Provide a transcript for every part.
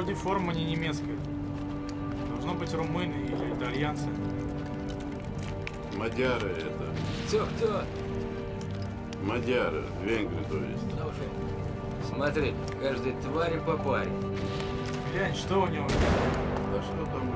Вроде форма не немецкая. Должно быть румыны или итальянцы. Мадяры это. Кто? Мадяры, венгры, то есть. Слушай, смотри, каждой твари по паре. Глянь, что у него? Да что там?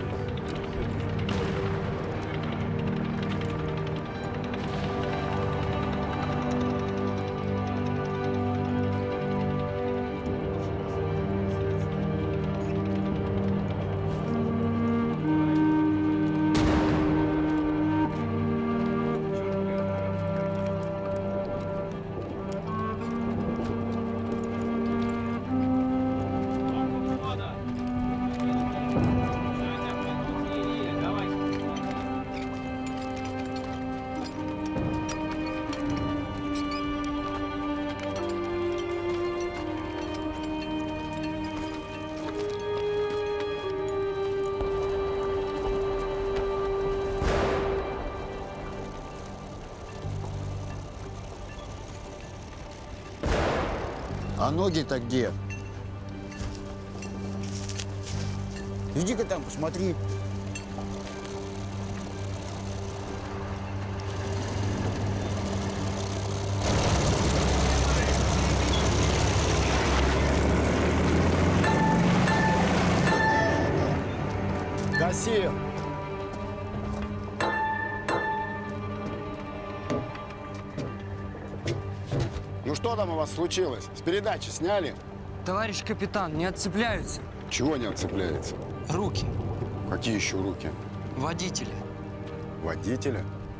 А ноги-то где? Иди-ка там, посмотри. Гаси! Ну что там у вас случилось? С передачи сняли? Товарищ капитан, не отцепляются. Чего не отцепляется? Руки. Какие еще руки? Водителя. Водителя?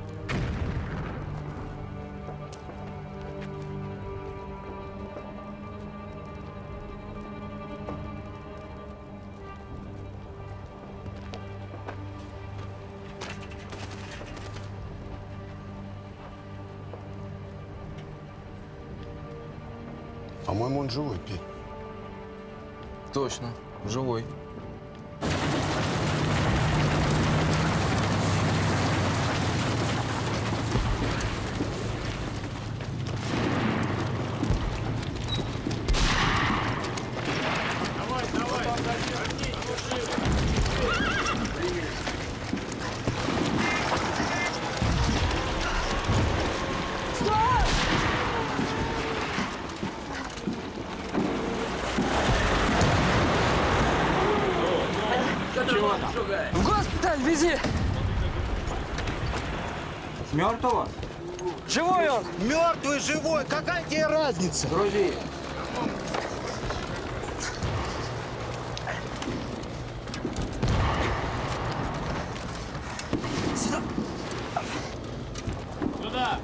По-моему, он живой, Петь. Точно, живой. В госпиталь вези! Мертвого? Живой он! Мертвый, живой, какая тебе разница? Грузи! Сюда! Сюда!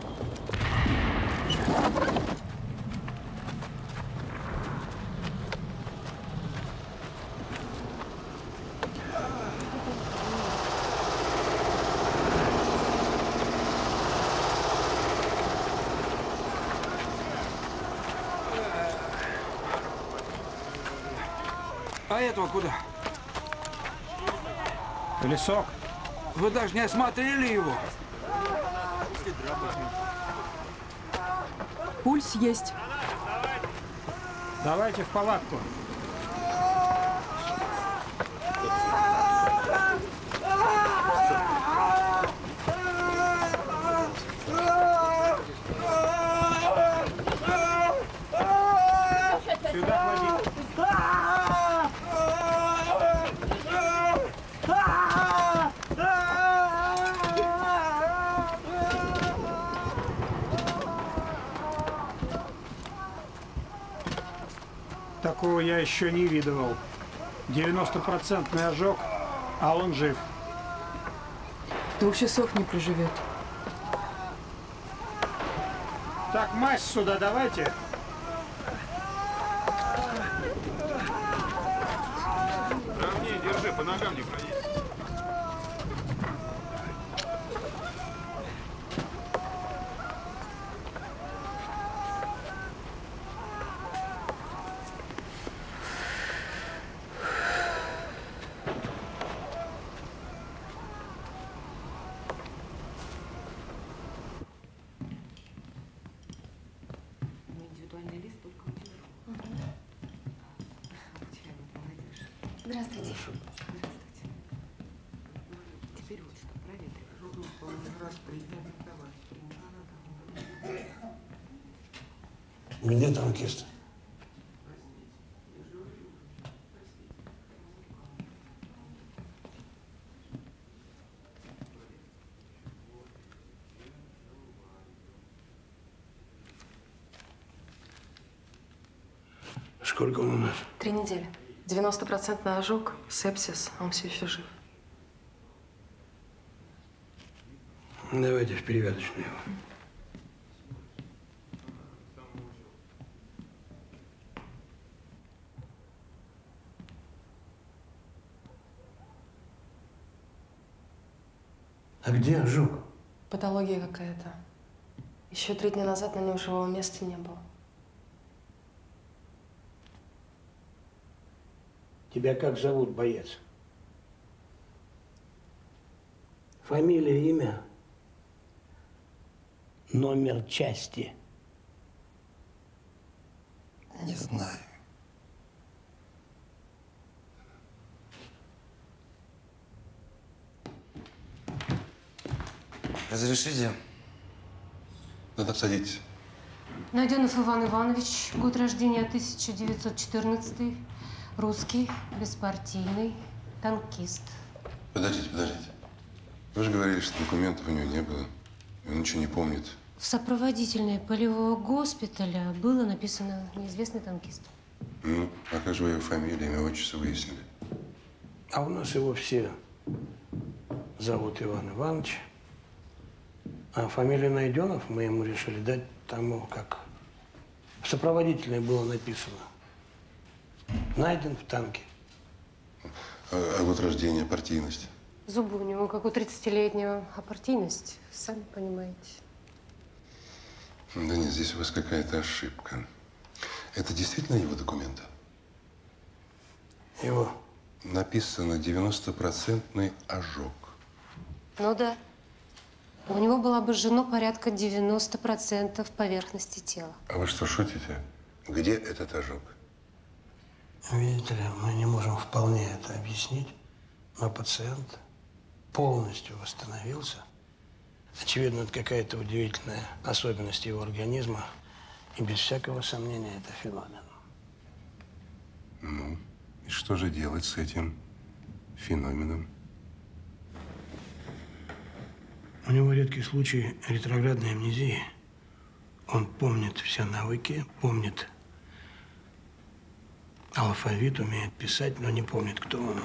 А этого куда? Колесок. Вы даже не осмотрели его? Пульс есть. Давайте в палатку. Сюда клади. Такого я еще не видывал. 90% ожог, а он жив. 2 часов не проживет. Так, мазь сюда давайте. Ровнее держи, по ногам не проедь. Индивидуальный лист только у тебя. У тебя выполнять. Здравствуйте. Где танкист? Сколько он у нас? 3 недели. 90% ожог, сепсис, он все еще жив. Давайте в перевязочную его. А где ожог? Патология какая-то. Еще 3 дня назад на нем живого места не было. Тебя как зовут, боец? Фамилия, имя? Номер части? Не знаю. Разрешите? Да-да, садитесь. Найденов Иван Иванович, год рождения 1914, русский, беспартийный, танкист. Подождите. Вы же говорили, что документов у него не было. И он ничего не помнит. В сопроводительной полевого госпиталя было написано «неизвестный танкист». Ну, а как же вы его фамилию, имя, отчество выяснили? А у нас его все зовут Иван Иванович. А фамилию Найденов мы ему решили дать тому, как в сопроводительной было написано. Найден в танке. А год рождения, партийность? Зубы у него, как у 30-летнего, а партийность, сами понимаете. Да нет, здесь у вас какая-то ошибка. Это действительно его документы? Его. Написано 90% ожог. Ну да. У него было обожжено порядка 90% поверхности тела. А вы что, шутите? Где этот ожог? Видите ли, мы не можем вполне это объяснить, но пациент полностью восстановился. Очевидно, это какая-то удивительная особенность его организма. И без всякого сомнения, это феномен. Ну, и что же делать с этим феноменом? У него редкий случай ретроградной амнезии. Он помнит все навыки, помнит алфавит, умеет писать, но не помнит, кто он,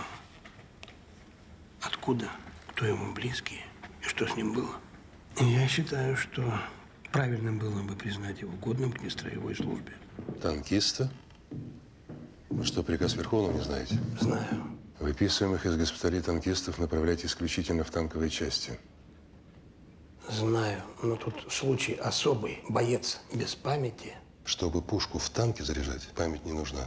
откуда, кто ему близкий и что с ним было. И я считаю, что правильно было бы признать его годным к нестроевой службе. Танкиста? Вы что, приказ Верховного не знаете? Знаю. Выписываемых из госпиталей танкистов направлять исключительно в танковые части. Знаю, но тут случай особый. Боец без памяти. Чтобы пушку в танке заряжать, память не нужна.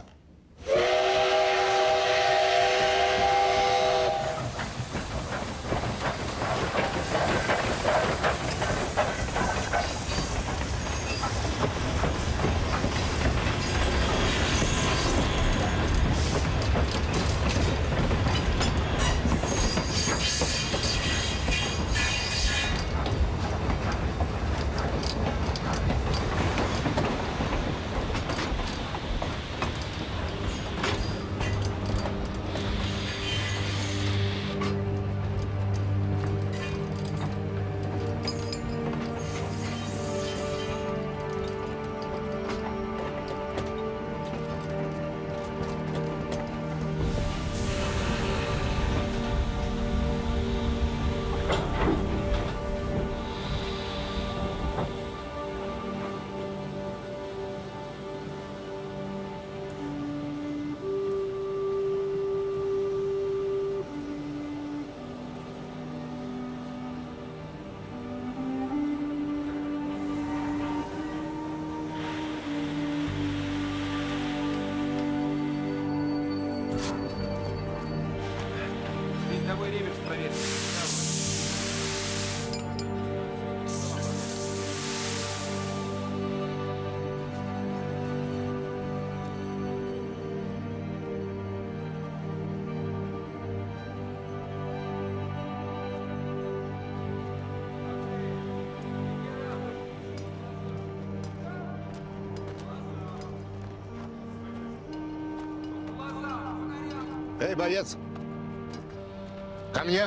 Эй, боец! Ко мне!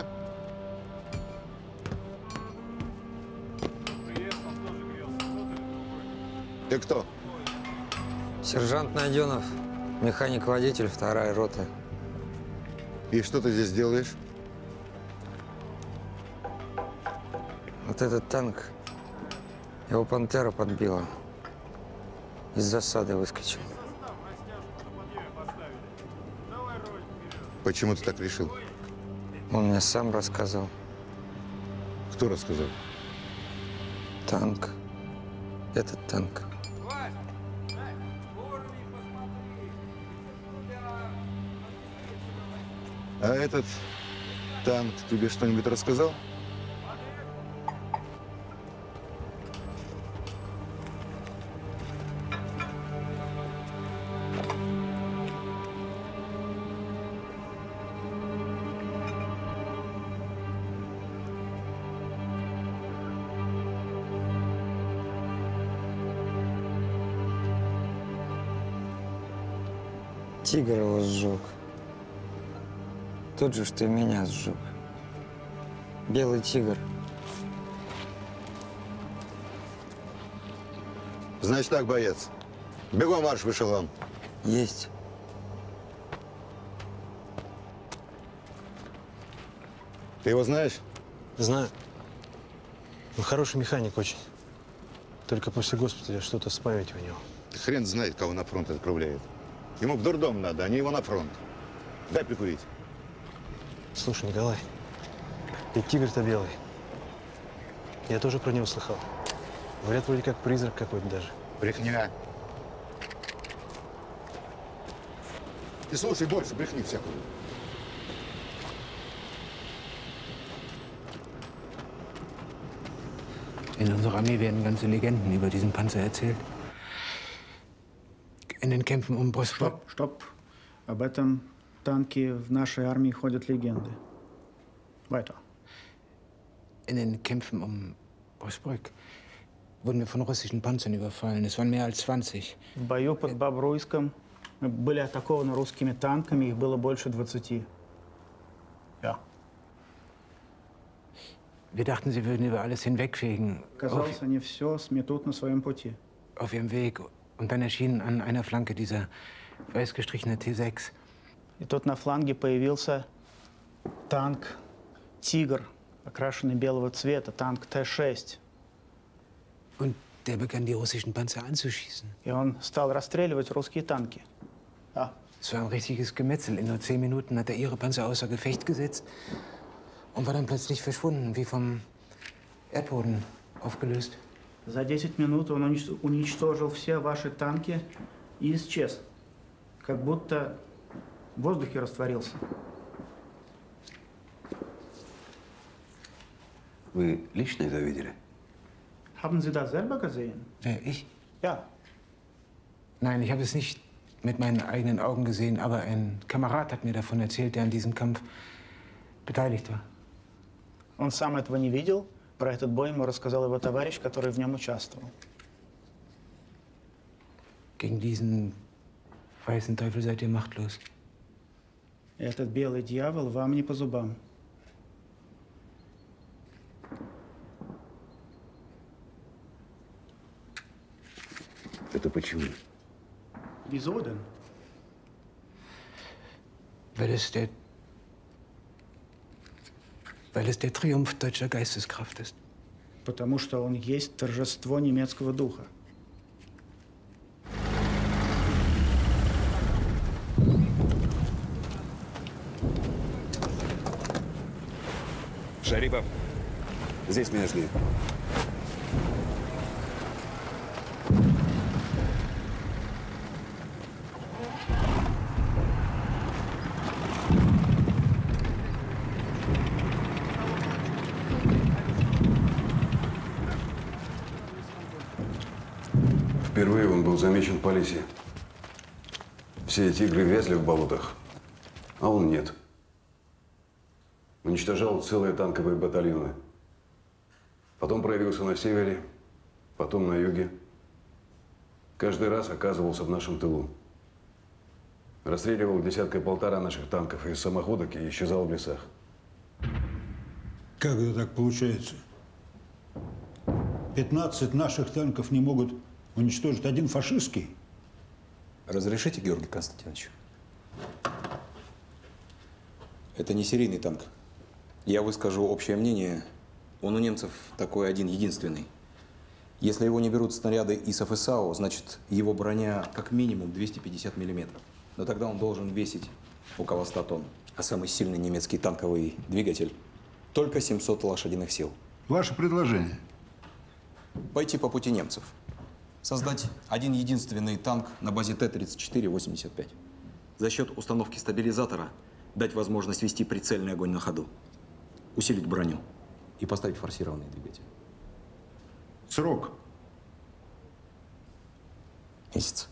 Ты кто? Сержант Найденов, механик-водитель, 2-я рота. И что ты здесь делаешь? Вот этот танк, его пантера подбила. Из засады выскочил. Почему ты так решил? Он мне сам рассказал. Кто рассказал? Танк. Этот танк. А этот танк тебе что-нибудь рассказал? Тигр его сжег. Тот же, что и меня сжег. Белый тигр. Значит так, боец. Бегом марш в эшелон. Есть. Ты его знаешь? Знаю. Он хороший механик очень. Только после госпиталя что-то с памятью у него. Хрен знает, кого на фронт отправляет. Ему в дурдом надо, а не его на фронт. Дай прикурить. Слушай, Николай, ведь тигр-то белый. Я тоже про него слыхал. Говорят, вроде как призрак какой-то даже. Брехня. Ты слушай больше, брехни всякую. In unserer Armee werden ganze Legenden über diesen Panzer erzählt. In den Kämpfen um Mosfilm. Стоп. Об этом танке в нашей армии ходят легенды. Weiter. In den Kämpfen um Mosfilm wurden wir von russischen Panzern überfallen. Es waren mehr als 20. В бою под Бобруйском мы были атакованы русскими танками, их было больше 20. Ja. Wir dachten, sie würden über alles hinwegfegen. Казалось, они все сметут на своем пути. Auf ihrem Weg. Und dann erschien an einer Flanke dieser weiß gestrichene T6. И тут на фланге появился танк «Тигр», окрашенный белого цвета, танк Т-6. Und der begann, die russischen Panzer anzuschießen. И он стал расстреливать русские танки. Ja. Es war ein richtiges Gemetzel. In nur 10 Minuten hat er ihre Panzer außer Gefecht gesetzt und war dann plötzlich verschwunden, wie vom Erdboden aufgelöst. За 10 минут он уничтожил все ваши танки и исчез. Как будто в воздухе растворился. Вы лично это видели? Haben Sie das selber gesehen? Wer, ich? Ja. Nein, ich habe es nicht mit meinen eigenen Augen gesehen, aber ein Kamerad hat mir davon erzählt, der an diesem Kampf beteiligt war. Он сам этого не видел. Про этот бой ему рассказал его товарищ, который в нем участвовал. Gegen diesen weißen Teufel seid ihr machtlos. Этот белый дьявол вам не по зубам. Это почему? Wieso denn? Weil es der Triumph deutscher Geisteskraft ist. Потому что он есть торжество немецкого духа. Шарипов, здесь меня жди. Впервые он был замечен по лесе. Все тигры вязли в болотах, а он нет. Уничтожал целые танковые батальоны. Потом проявился на севере, потом на юге. Каждый раз оказывался в нашем тылу. Расстреливал десятка-полтора наших танков и самоходок и исчезал в лесах. Как это так получается? 15 наших танков не могут уничтожить один фашистский? Разрешите, Георгий Константинович? Это не серийный танк. Я выскажу общее мнение. Он у немцев такой один-единственный. Если его не берут снаряды из ФСАУ, значит, его броня как минимум 250 миллиметров. Но тогда он должен весить около 100 тонн. А самый сильный немецкий танковый двигатель только 700 лошадиных сил. Ваше предложение? Пойти по пути немцев. Создать один единственный танк на базе Т-34-85. За счет установки стабилизатора дать возможность вести прицельный огонь на ходу. Усилить броню и поставить форсированный двигатель. Срок? Месяц.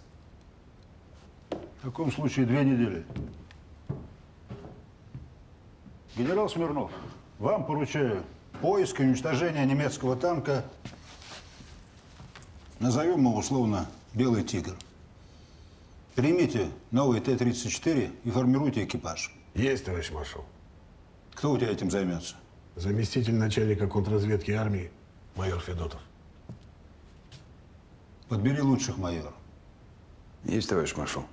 В таком случае 2 недели. Генерал Смирнов, вам поручаю поиск и уничтожение немецкого танка, назовем его условно «Белый тигр». Примите новый Т-34 и формируйте экипаж. Есть, товарищ маршал. Кто у тебя этим займется? Заместитель начальника контрразведки армии майор Федотов. Подбери лучших, майор. Есть, товарищ маршал.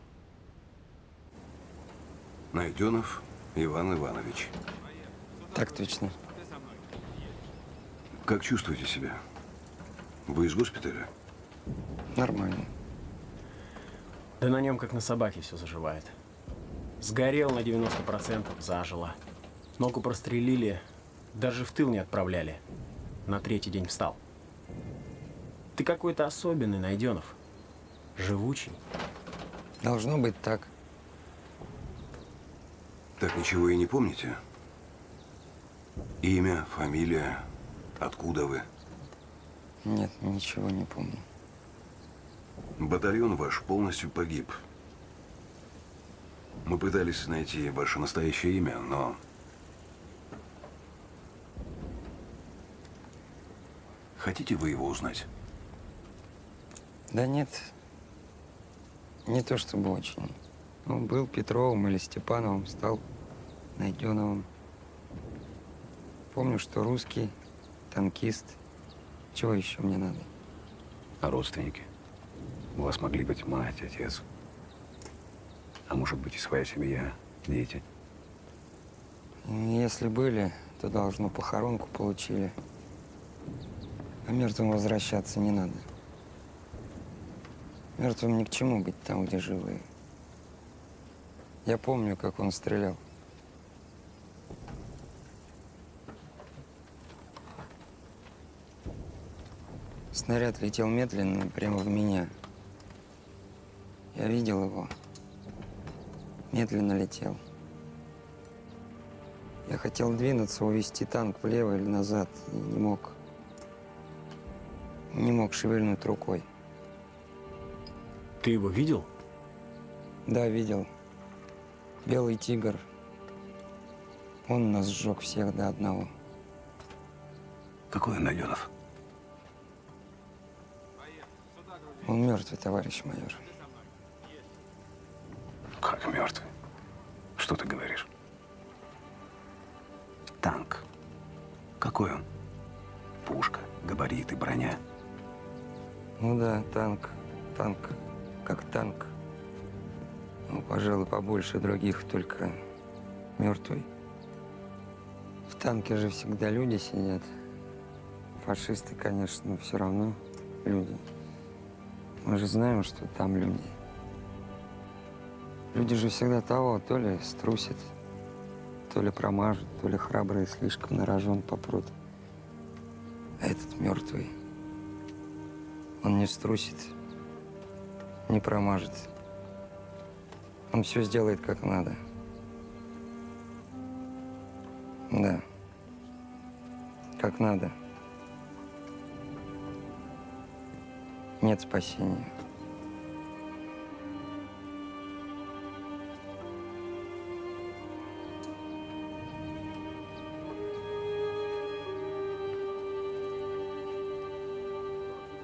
Найденов Иван Иванович. Так точно. Как чувствуете себя? Вы из госпиталя? Нормально. Да на нем как на собаке все заживает. Сгорел на 90%, зажило. Ногу прострелили, даже в тыл не отправляли. На 3-й день встал. Ты какой-то особенный, Найденов. Живучий. Должно быть так. Так ничего и не помните? Имя, фамилия, откуда вы? Нет, ничего не помню. Батальон ваш полностью погиб. Мы пытались найти ваше настоящее имя, но... Хотите вы его узнать? Да нет. Не то чтобы очень. Ну, был Петровым или Степановым, стал Найденовым. Помню, что русский, танкист. Чего еще мне надо? А родственники? У вас могли быть мать, отец. А может быть и своя семья, дети. Если были, то, должно, похоронку получили. А мертвым возвращаться не надо. Мертвым ни к чему быть там, где живые. Я помню, как он стрелял. Снаряд летел медленно, прямо в меня. Я видел его. Медленно летел. Я хотел двинуться, увести танк влево или назад, и не мог. Не мог шевельнуть рукой. Ты его видел? Да, видел. Белый тигр. Он нас сжег всех до одного. Какой он, Найденов? Он мертвый, товарищ майор. Как мертвый? Что ты говоришь? Танк. Какой он? Пушка, габариты, броня. Ну да, танк. Танк. Как танк. Ну, пожалуй, побольше других, только мертвый. В танке же всегда люди сидят. Фашисты, конечно, но все равно люди. Мы же знаем, что там люди. Люди же всегда того, то ли струсят, то ли промажут, то ли храбрые слишком на рожон попрут. А этот мертвый, он не струсит, не промажет. Он все сделает как надо. Да, как надо. Нет спасения.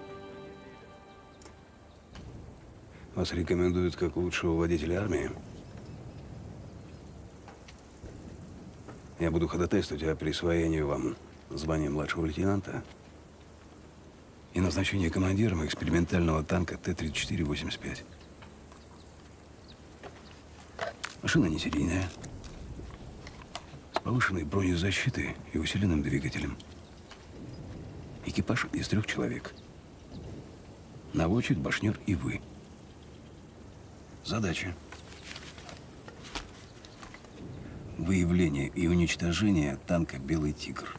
Вас рекомендуют как лучшего водителя армии? Я буду ходатайствовать о присвоении вам звания младшего лейтенанта и назначении командиром экспериментального танка Т-34-85. Машина не серийная, с повышенной бронезащитой и усиленным двигателем. Экипаж из 3 человек. Наводчик, башнер и вы. Задача. Выявление и уничтожение танка «Белый тигр».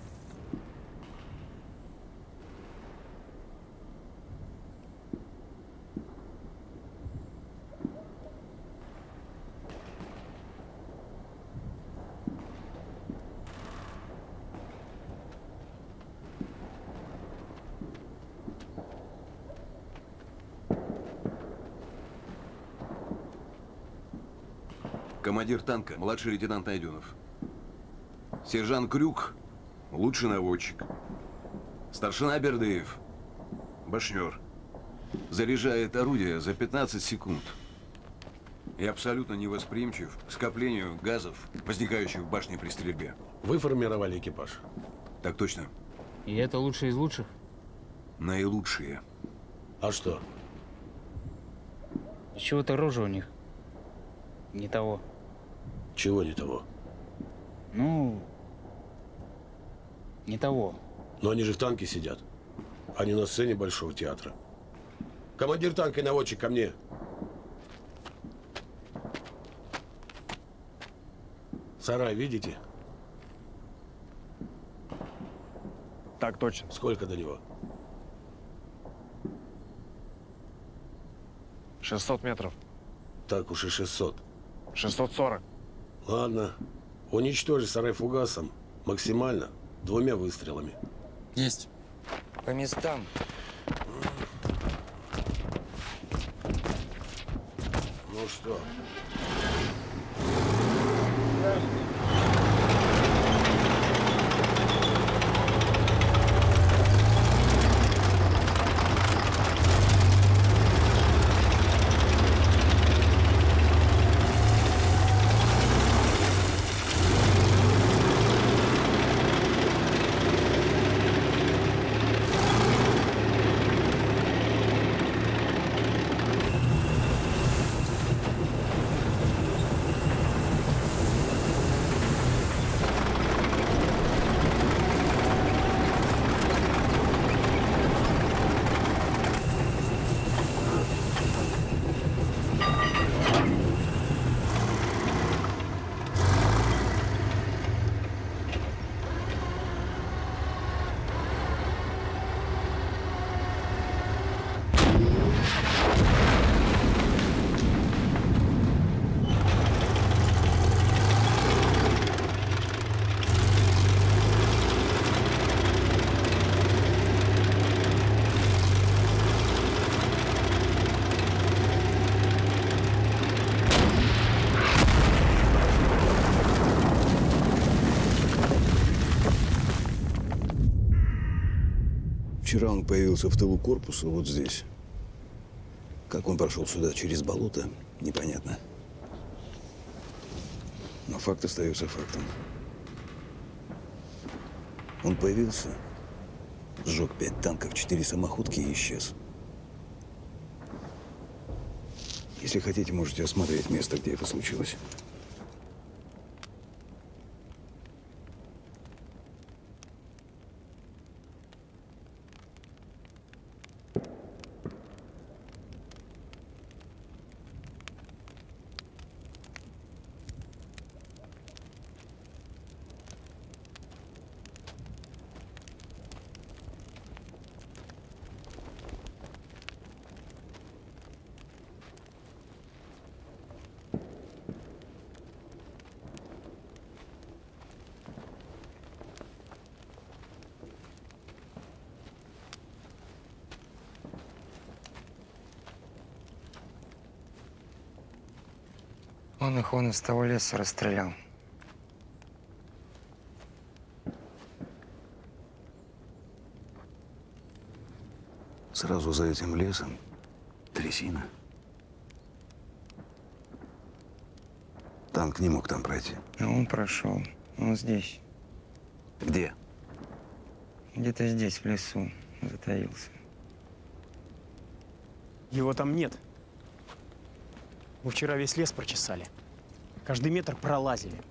Командир танка, младший лейтенант Найденов. Сержант Крюк, лучший наводчик. Старшина Бердыев, башнер. Заряжает орудие за 15 секунд. И абсолютно невосприимчив к скоплению газов, возникающих в башне при стрельбе. Вы формировали экипаж? Так точно. И это лучшие из лучших? Наилучшие. А что? Чего-то рожа у них не того. Чего не того? Ну, не того. Но они же в танке сидят. Они на сцене Большого театра. Командир танка и наводчик ко мне. Сарай видите? Так точно. Сколько до него? 600 метров. Так уж и 600. 640. Ладно. Уничтожи сарай фугасом. Максимально. 2 выстрелами. Есть. По местам. Ну что? Вчера он появился в тылу корпуса, вот здесь. Как он прошел сюда через болото, непонятно. Но факт остается фактом. Он появился, сжег 5 танков, 4 самоходки и исчез. Если хотите, можете осмотреть место, где это случилось. Он из того леса расстрелял. Сразу за этим лесом трясина. Танк не мог там пройти. А он прошел. Он здесь. Где? Где-то здесь, в лесу, затаился. Его там нет. Вы вчера весь лес прочесали. Каждый метр пролазили.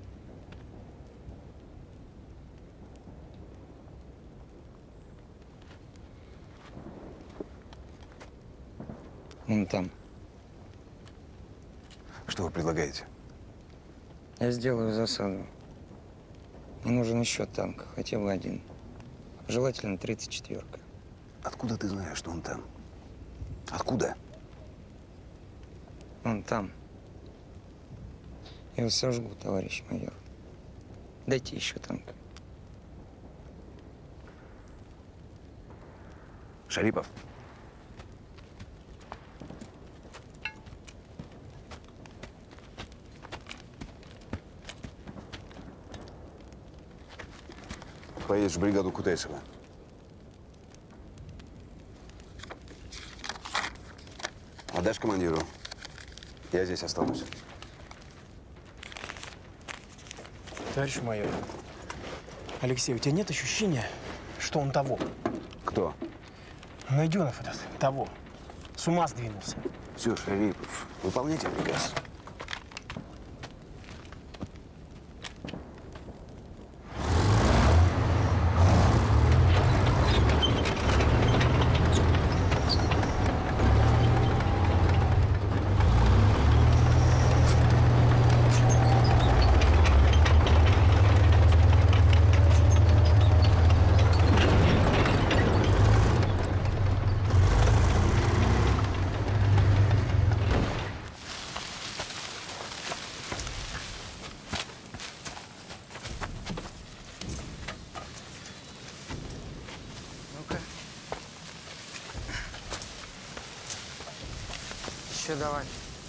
Он там. Что вы предлагаете? Я сделаю засаду. Мне нужен еще танк, хотя бы один. Желательно 34-ка. Откуда ты знаешь, что он там? Откуда? Он там. Я его сожгу, товарищ майор. Дайте еще танк. Шарипов. Поедешь в бригаду Кутайсова. Отдашь командиру. Я здесь останусь. Товарищ майор, Алексей, у тебя нет ощущения, что он того? Кто? Найденов этот, того. С ума сдвинулся. Все, Шарипов, выполняйте приказ. Еще давай.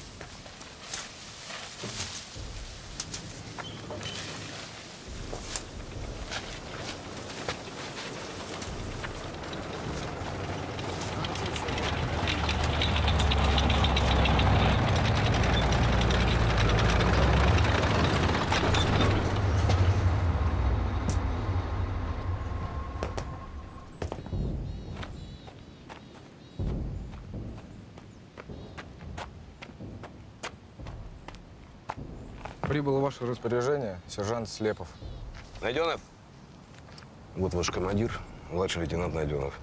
Прибыл в ваше распоряжение сержант Слепов. Найденов? Вот ваш командир, младший лейтенант Найденов.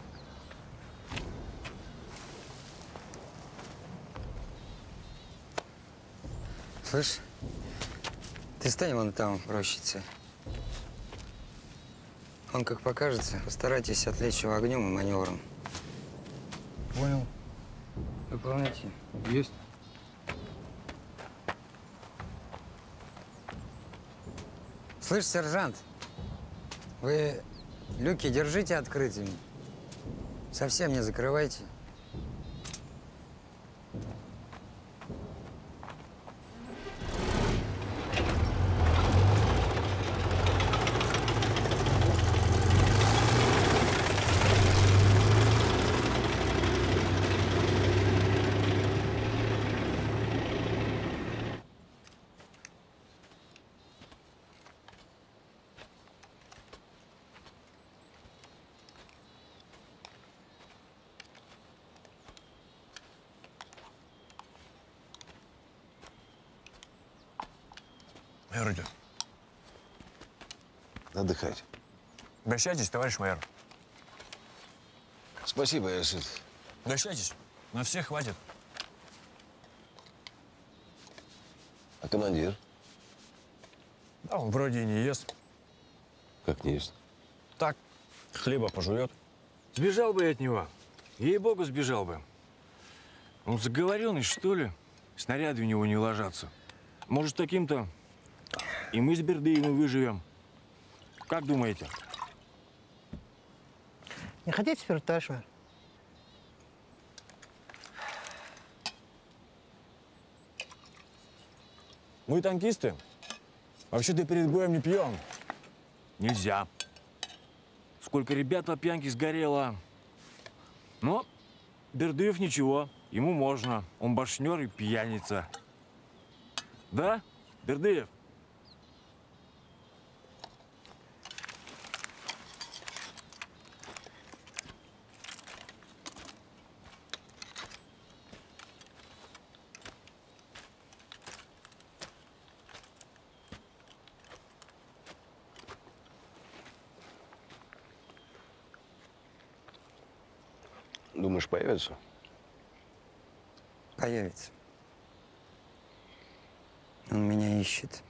Слышь, ты стань вон там, в рощице. Он как покажется, постарайтесь отвлечь его огнем и маневром. Понял. Выполняйте. Есть. Слышь, сержант, вы люки держите открытыми. Совсем не закрывайте. Майор идет. Отдыхать. Угощайтесь, товарищ майор. Спасибо, я сыт. Угощайтесь. На всех хватит. А командир? Да, он вроде и не ест. Как не ест? Так, хлеба пожует. Сбежал бы я от него. Ей-богу, сбежал бы. Он заговоренный, что ли? Снаряды у него не ложатся. Может, таким-то и мы с Бердыевым выживем. Как думаете? Не хотите спирт, товарищ майор? Мы танкисты. Вообще-то перед боем не пьем. Нельзя. Сколько ребят по пьянке сгорело. Но Бердыев ничего. Ему можно. Он башнер и пьяница. Да, Бердыев? Думаешь, появится? Появится. Он меня ищет.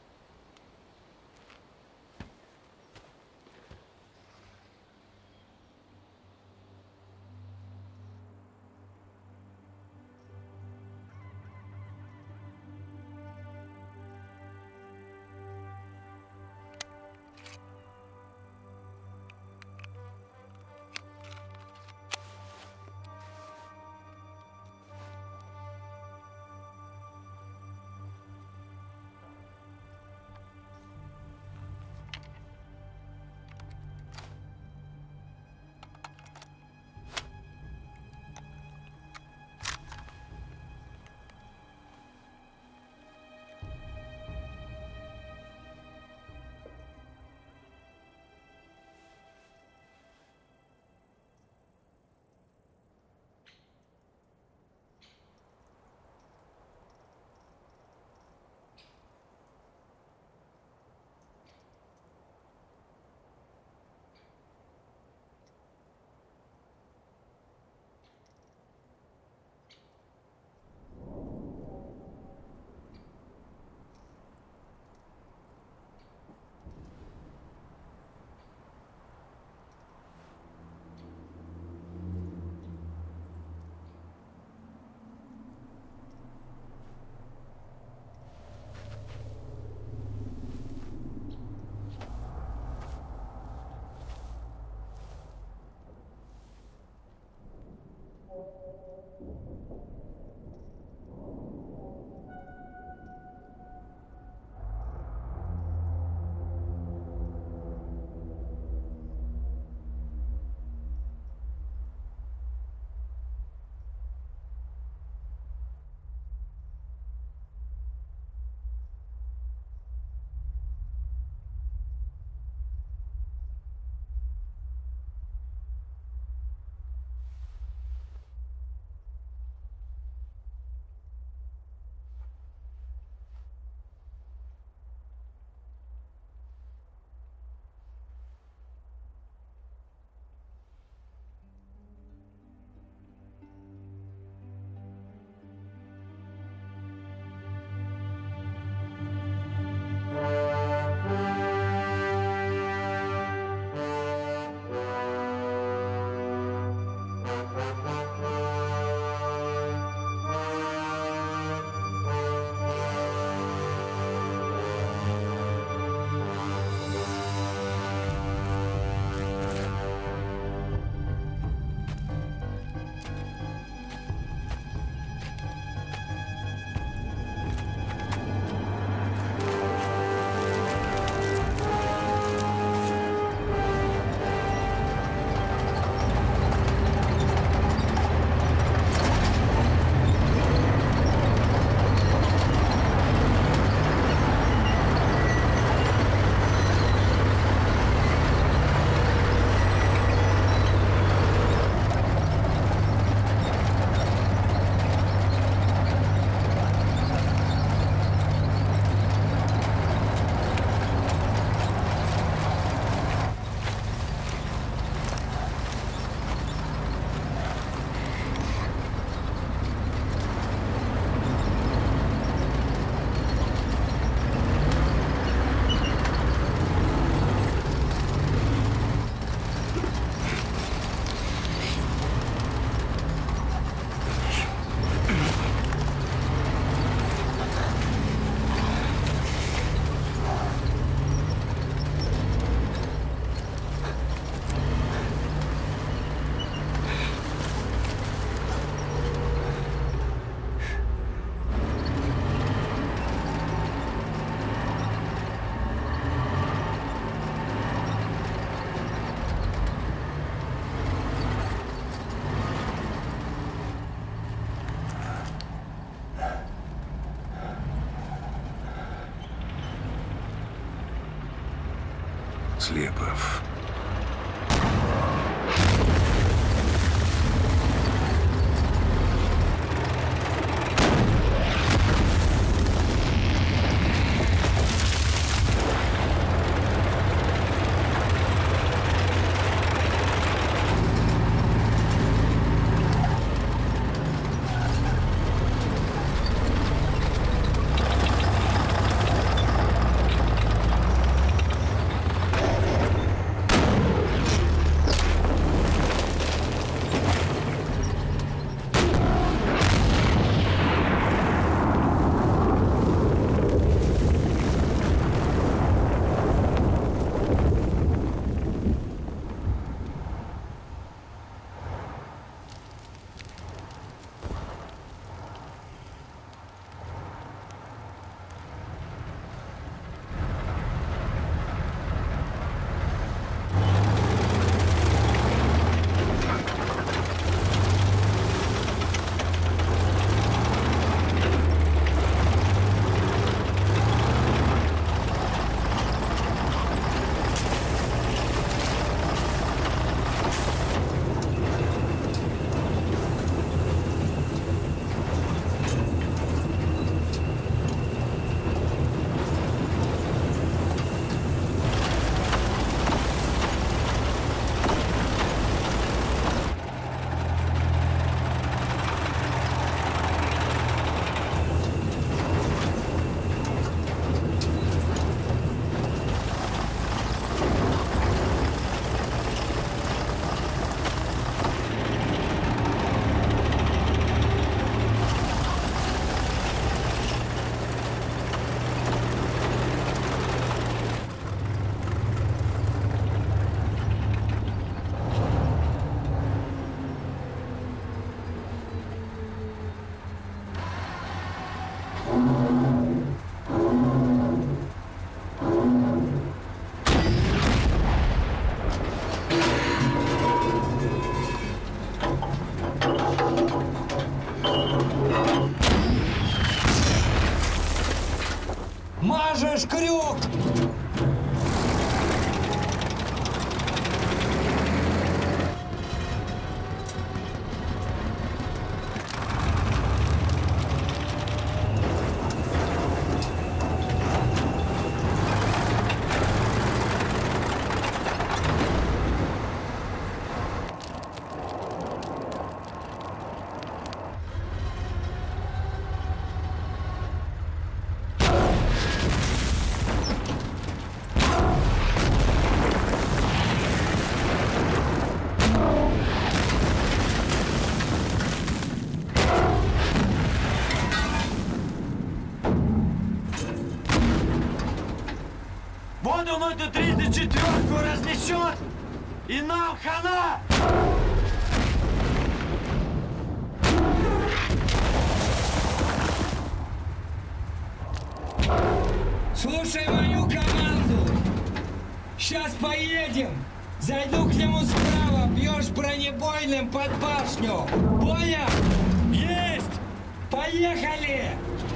Слепов. Мажешь крюк! Вот он эту 34-ку разнесет, и нам хана! Слушай мою команду! Сейчас поедем! Зайду к нему справа, бьешь бронебойным под башню! Понял? Есть! Поехали!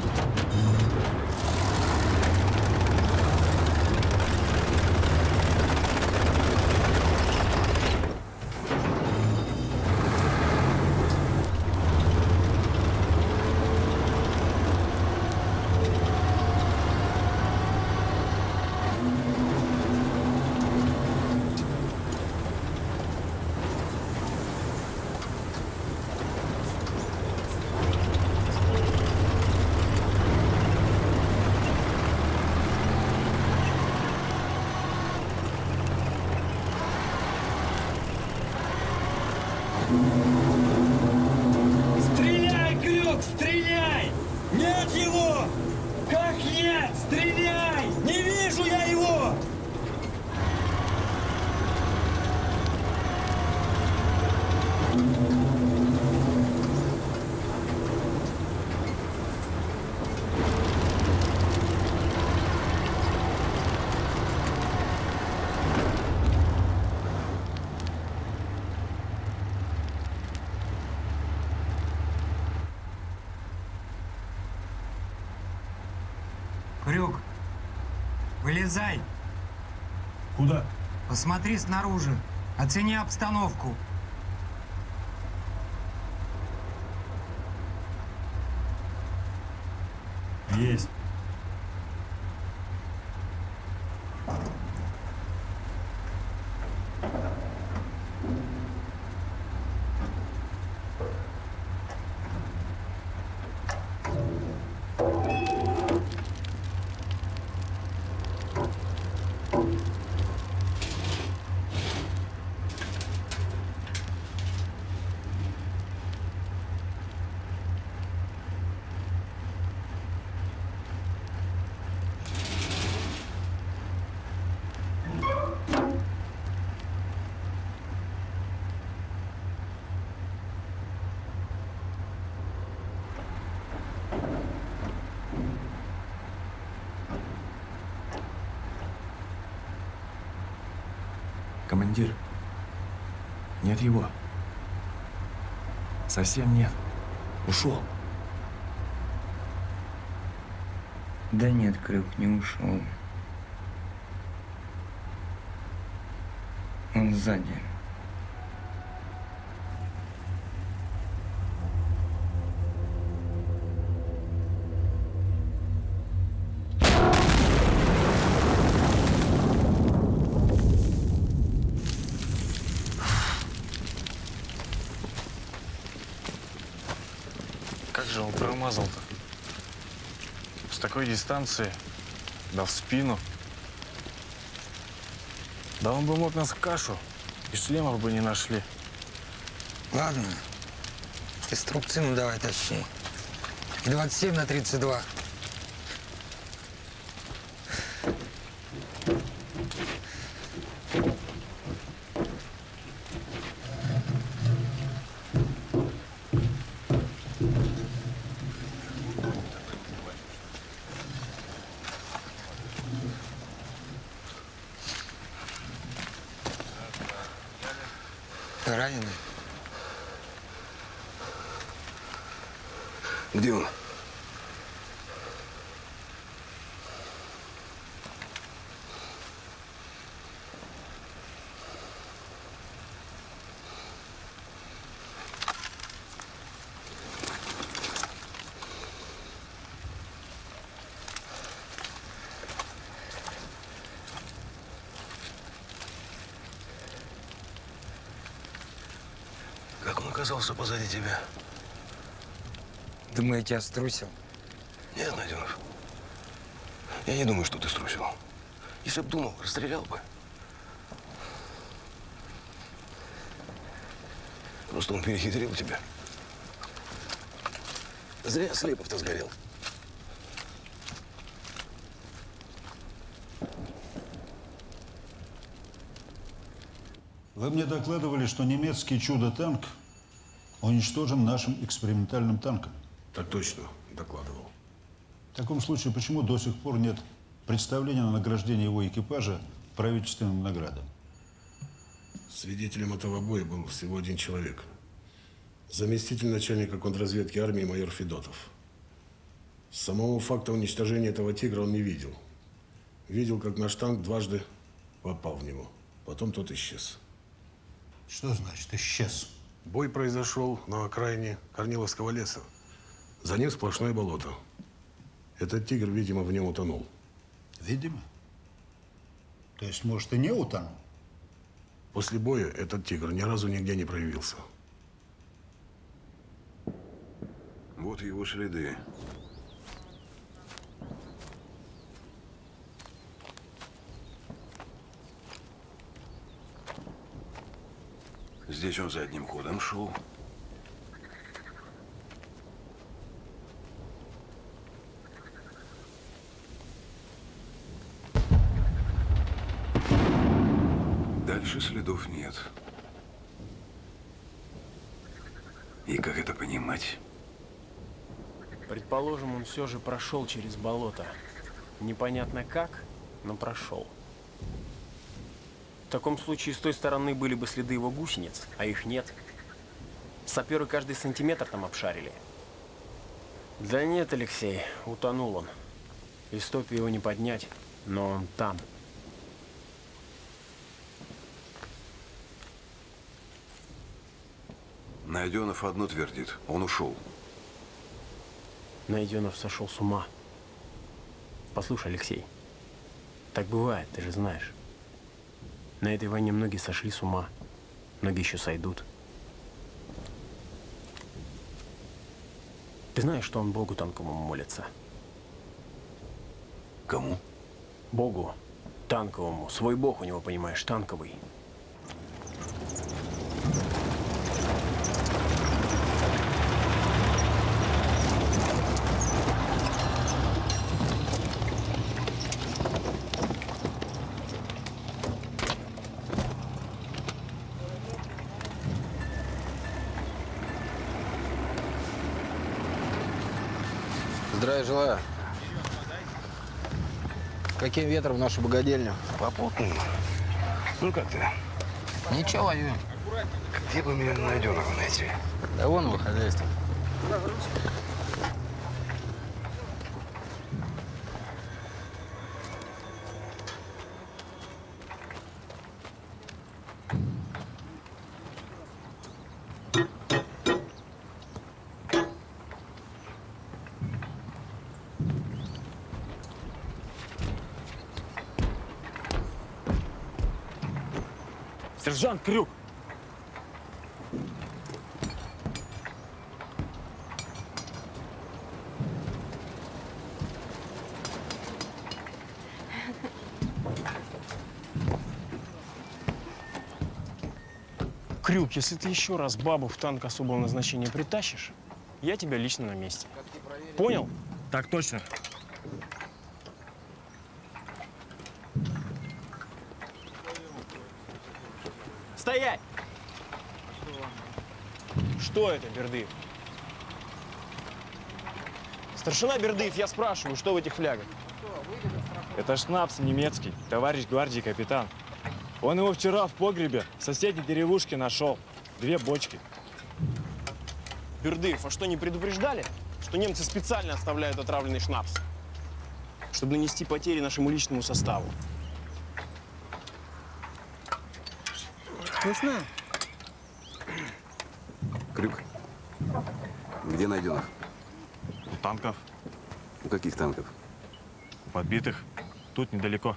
Стреляй, Крюк, стреляй! Нет его! Как нет? Стреляй! Не вижу я его! Крюк, вылезай. Куда? Посмотри снаружи. Оцени обстановку. Есть. Командир, нет его. Совсем нет. Ушел. Да нет, Крюк не ушел. Он сзади. Как же он промазал-то? С такой дистанции, да в спину. Да он бы мог нас в кашу, и шлемов бы не нашли. Ладно. Инструкции ну давай тащи. И 27 на 32. Раненый? Где он? Как он оказался позади тебя? Думаете, я струсил? Нет, Найденов. Я не думаю, что ты струсил. Если б думал, расстрелял бы. Просто он перехитрил тебя. Зря Слепов-то сгорел. Вы мне докладывали, что немецкий чудо-танк уничтожен нашим экспериментальным танком. Так точно, докладывал. В таком случае, почему до сих пор нет представления на награждение его экипажа правительственным наградам? Свидетелем этого боя был всего один человек. Заместитель начальника контрразведки армии майор Федотов. Самого факта уничтожения этого тигра он не видел. Видел, как наш танк дважды попал в него. Потом тот исчез. Что значит исчез? Бой произошел на окраине Корниловского леса. За ним сплошное болото. Этот тигр, видимо, в нем утонул. Видимо? То есть, может, и не утонул? После боя этот тигр ни разу нигде не проявился. Вот его следы. Здесь он задним ходом шел. Дальше следов нет. И как это понимать? Предположим, он все же прошел через болото. Непонятно как, но прошел. В таком случае с той стороны были бы следы его гусениц, а их нет. Саперы каждый сантиметр там обшарили. Да нет, Алексей, утонул он. Из топи его не поднять, но он там. Найденов одно твердит. Он ушел. Найденов сошел с ума. Послушай, Алексей, так бывает, ты же знаешь. На этой войне многие сошли с ума, многие еще сойдут. Ты знаешь, что он Богу танковому молится? Кому? Богу танковому. Свой Бог у него, понимаешь, танковый. Здравия желаю. Каким ветром в нашу богадельню? Попутно. Ну как ты? Ничего, воюем. Где бы мне Найденова найти? Да вон его хозяйство. Сержант Крюк! Крюк, если ты еще раз бабу в танк особого назначения притащишь, я тебя лично на месте. Понял? Так точно. Стоять! Что это, Бердыев? Старшина Бердыев, я спрашиваю, что в этих флягах? Это шнапс немецкий, товарищ гвардии капитан. Он его вчера в погребе в соседней деревушке нашел. 2 бочки. Бердыев, а что, не предупреждали? что немцы специально оставляют отравленный шнапс, чтобы нанести потери нашему личному составу. Вкусно? Крюк. Где Найденов? У танков. У каких танков? У подбитых. Тут недалеко.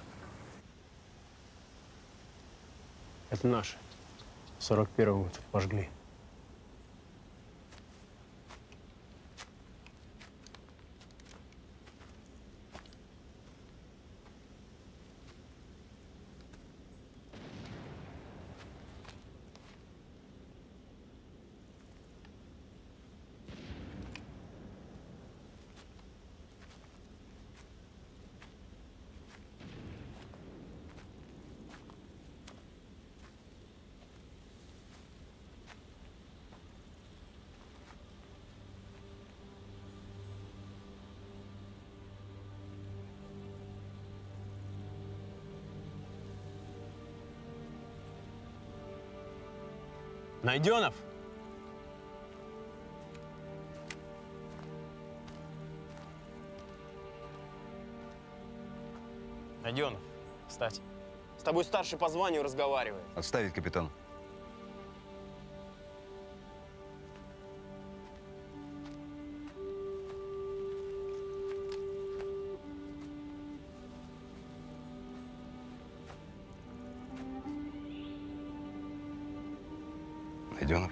Это наши. В 41-м тут пожгли. Найденов! Найденов, кстати. С тобой старший по званию разговаривает. Отставить, капитан. Найденов.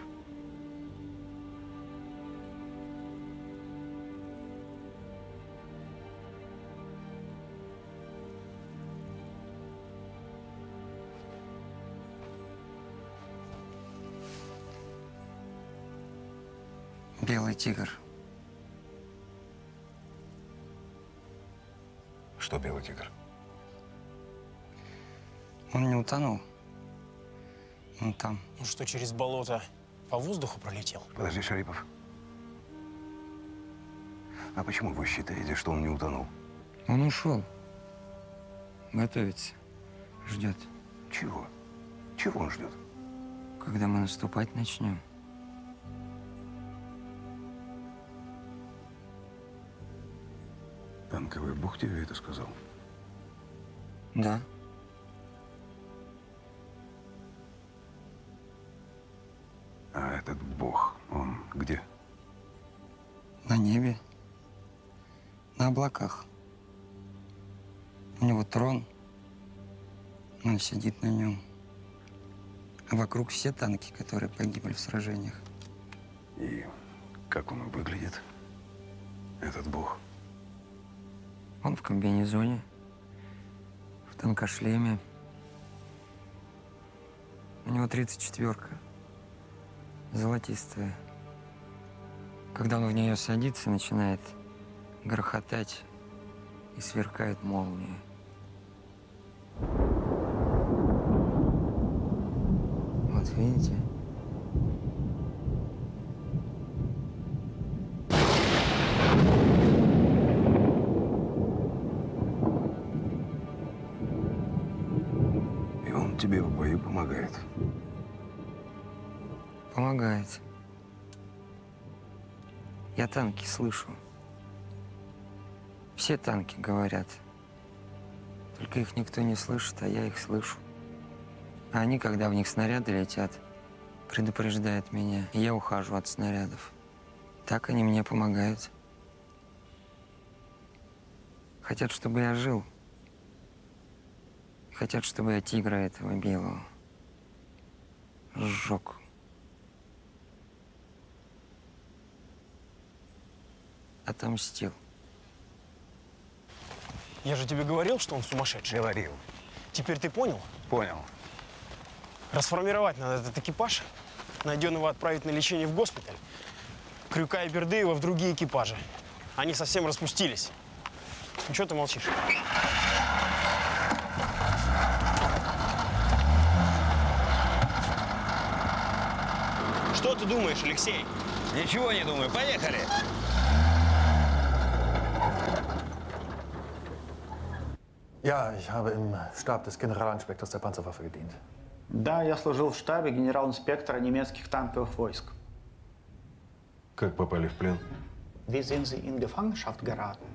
Белый тигр. Что белый тигр? Он не утонул. Он там. Ну что, через болото по воздуху пролетел? Подожди, Шарипов. А почему вы считаете, что он не утонул? Он ушел. Готовится. Ждет. Чего? Чего он ждет? Когда мы наступать начнем. Танковый бог тебе это сказал? Да. А этот бог, он где? На небе. На облаках. У него трон. Он сидит на нем. А вокруг все танки, которые погибли в сражениях. И как он выглядит, этот бог? Он в комбинезоне, в танкошлеме. У него 34-ка, золотистая. Когда он в нее садится, начинает грохотать и сверкает молния. Вот видите? И он тебе в бою помогает? Помогает. Я танки слышу. Все танки говорят. Только их никто не слышит, а я их слышу. А они, когда в них снаряды летят, предупреждают меня, и я ухожу от снарядов. Так они мне помогают. Хотят, чтобы я жил. Хотят, чтобы я тигра этого белого сжег. Отомстил. Я же тебе говорил, что он сумасшедший. Говорил. Теперь ты понял? Понял. Расформировать надо этот экипаж, Найденного отправить на лечение в госпиталь, Крюка и Бердыева в другие экипажи. Они совсем распустились. Ну, что ты молчишь? Что ты думаешь, Алексей? Ничего не думаю. Поехали! Ja, ich habe im Stab des Generalinspektors der Panzerwaffe gedient. Да, я служил в штабе генерал-инспектора немецких танковых войск. Как попали в плен? Wie sind Sie in Gefangenschaft geraten?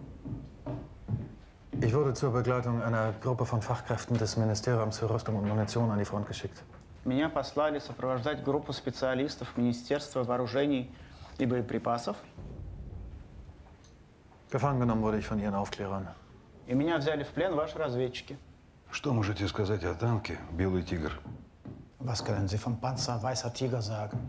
Ich wurde zur Begleitung einer Gruppe von Fachkräften des Ministeriums für Rüstung und Munition an die Front geschickt. Меня послали сопровождать группу специалистов Министерства вооружений и боеприпасов. Gefangen genommen wurde ich von Ihren Aufklärern. И меня взяли в плен ваши разведчики. Что можете сказать о танке «Белый тигр»? Was können Sie vom Panzer Weißer Tiger sagen?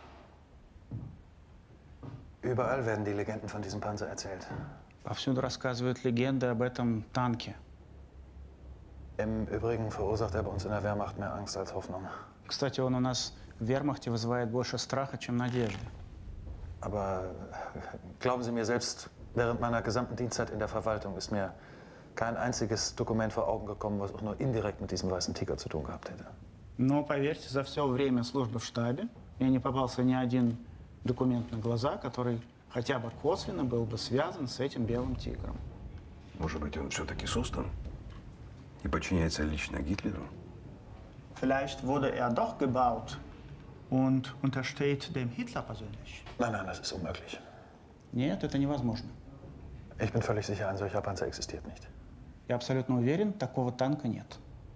Überall werden die Legenden von diesem Panzer erzählt. Повсюду рассказывают легенды об этом танке. Im Übrigen verursacht er bei uns in der Wehrmacht mehr Angst als Hoffnung. Кстати, он у нас в Вермахте вызывает больше страха, чем надежды. Aber glauben Sie mir, selbst während meiner gesamten Dienstzeit in der Verwaltung ist mir kein einziges Dokument vor Augen gekommen, was auch nur indirekt mit diesem weißen Tiger zu tun gehabt hätte. Но поверьте, за все время службы в штабе мне не попался ни один документ на глаза, который хотя бы косвенно был бы связан с этим белым тигром. Может быть, он все-таки создан и подчиняется лично Гитлеру? Vielleicht wurde er doch gebaut und untersteht dem Hitler persönlich. Nein, nein, das ist unmöglich. Нет, это невозможно. Ich bin völlig sicher, ein solcher Panzer existiert nicht. Я абсолютно уверен, такого танка нет.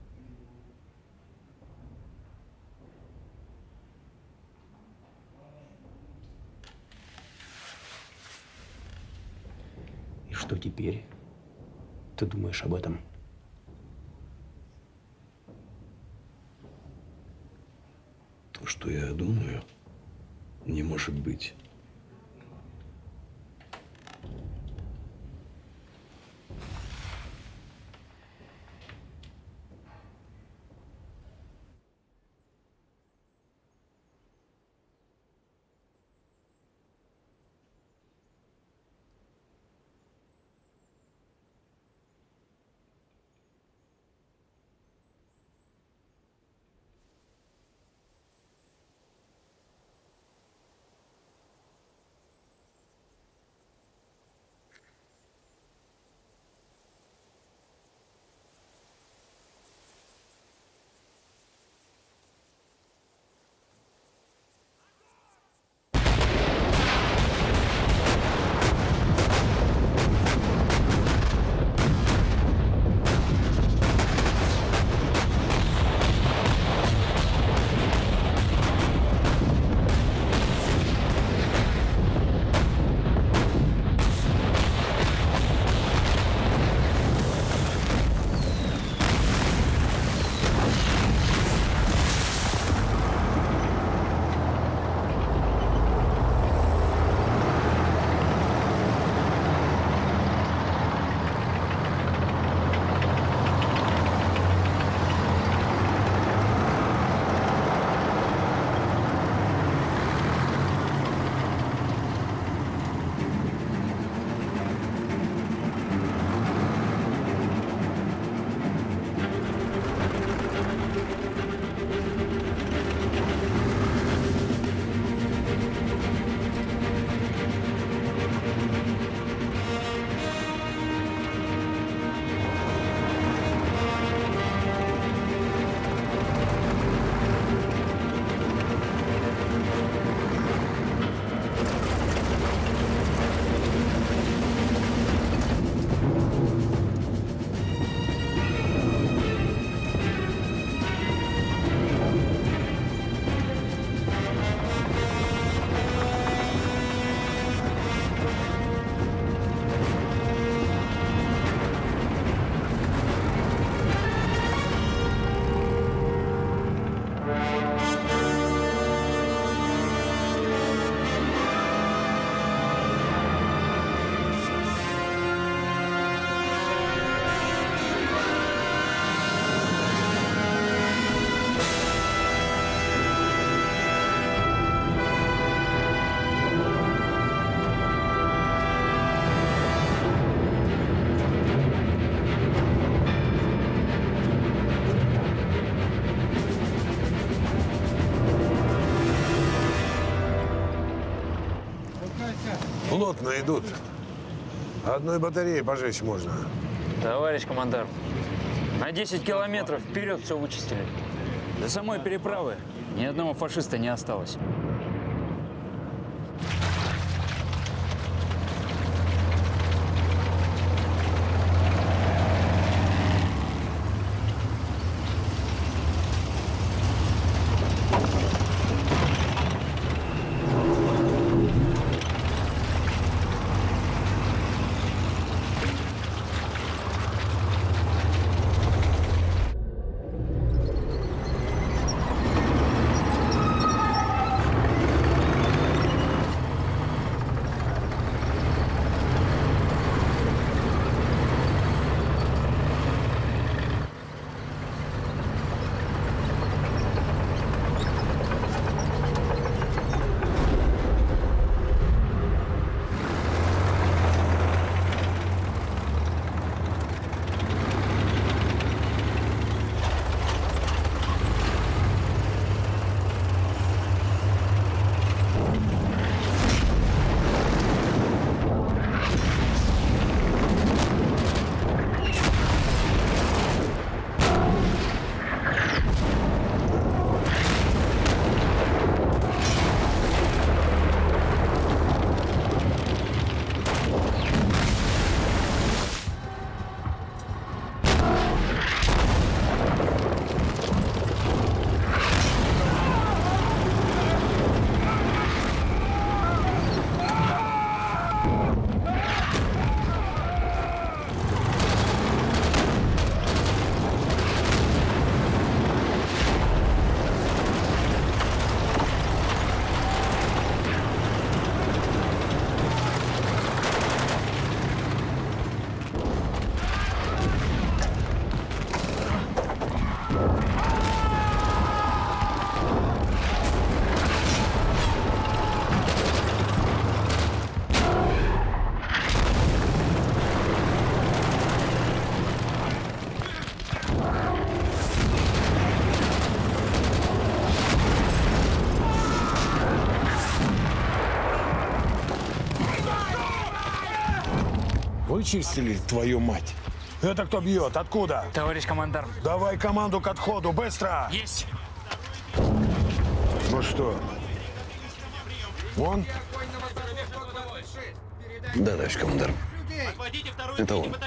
И что теперь? Ты думаешь об этом? То, что я думаю, не может быть. Плотно идут. Одной батареи пожечь можно. Товарищ командар, на 10 километров вперед все вычистили. До самой переправы ни одного фашиста не осталось. Вычистили, твою мать. Это кто бьет? Откуда? Товарищ командарм. Давай команду к отходу, быстро! Есть! Ну что? Он? Да, товарищ командар. Это он.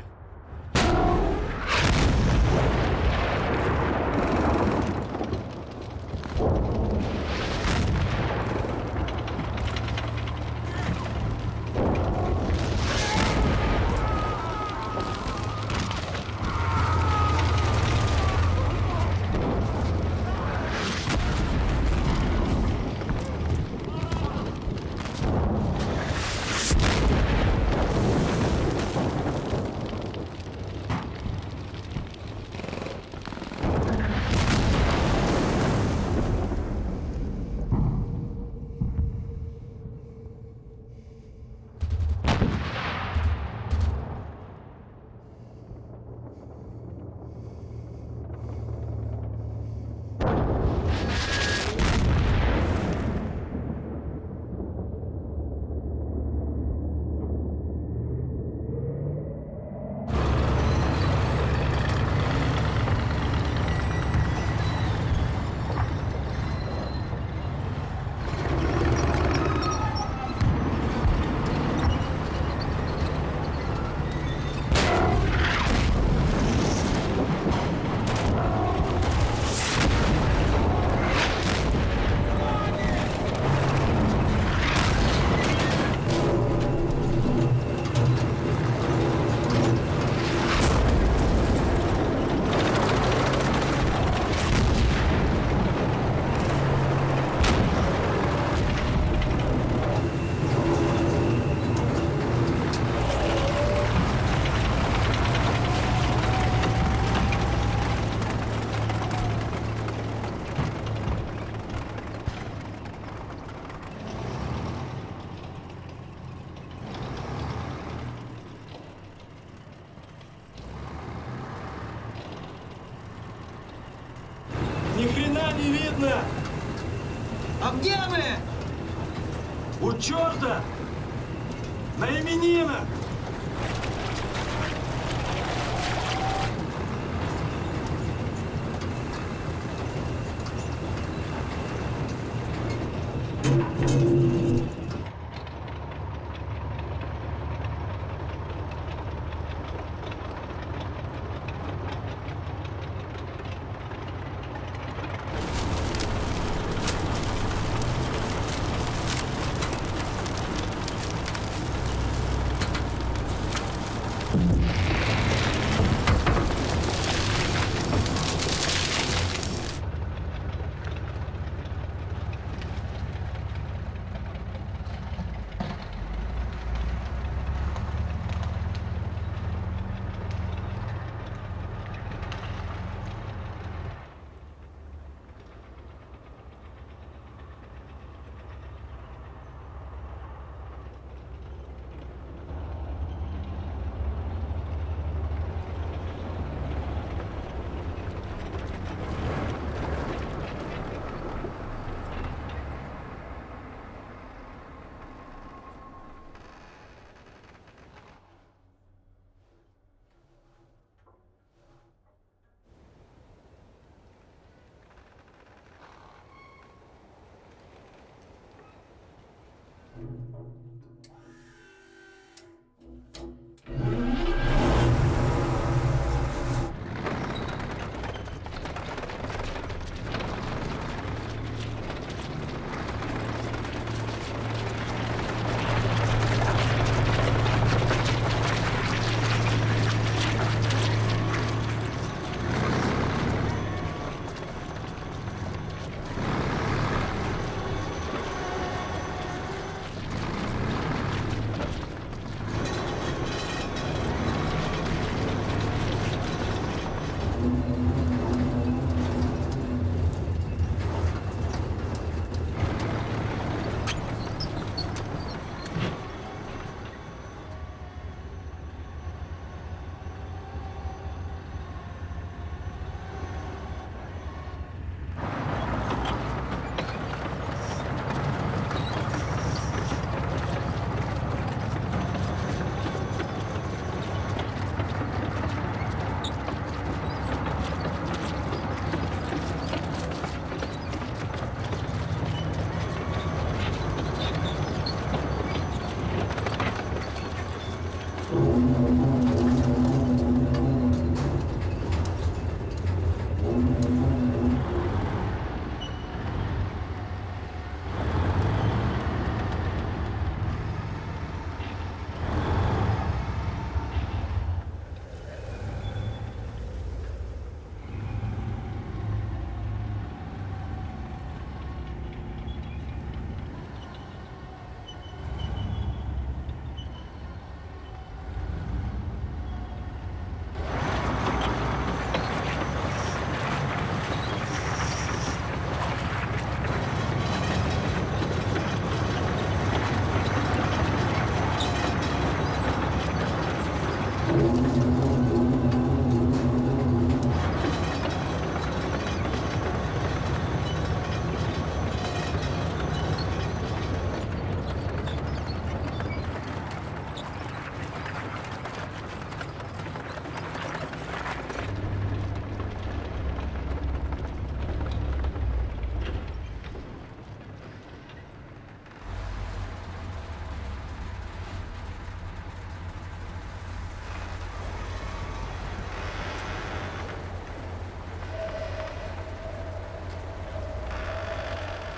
Ни хрена не видно! А где мы? У черта! На именинах!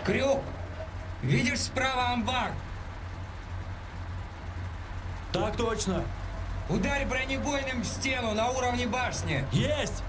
Крюк! Видишь справа амбар? Так точно. Ударь бронебойным в стену на уровне башни. Есть!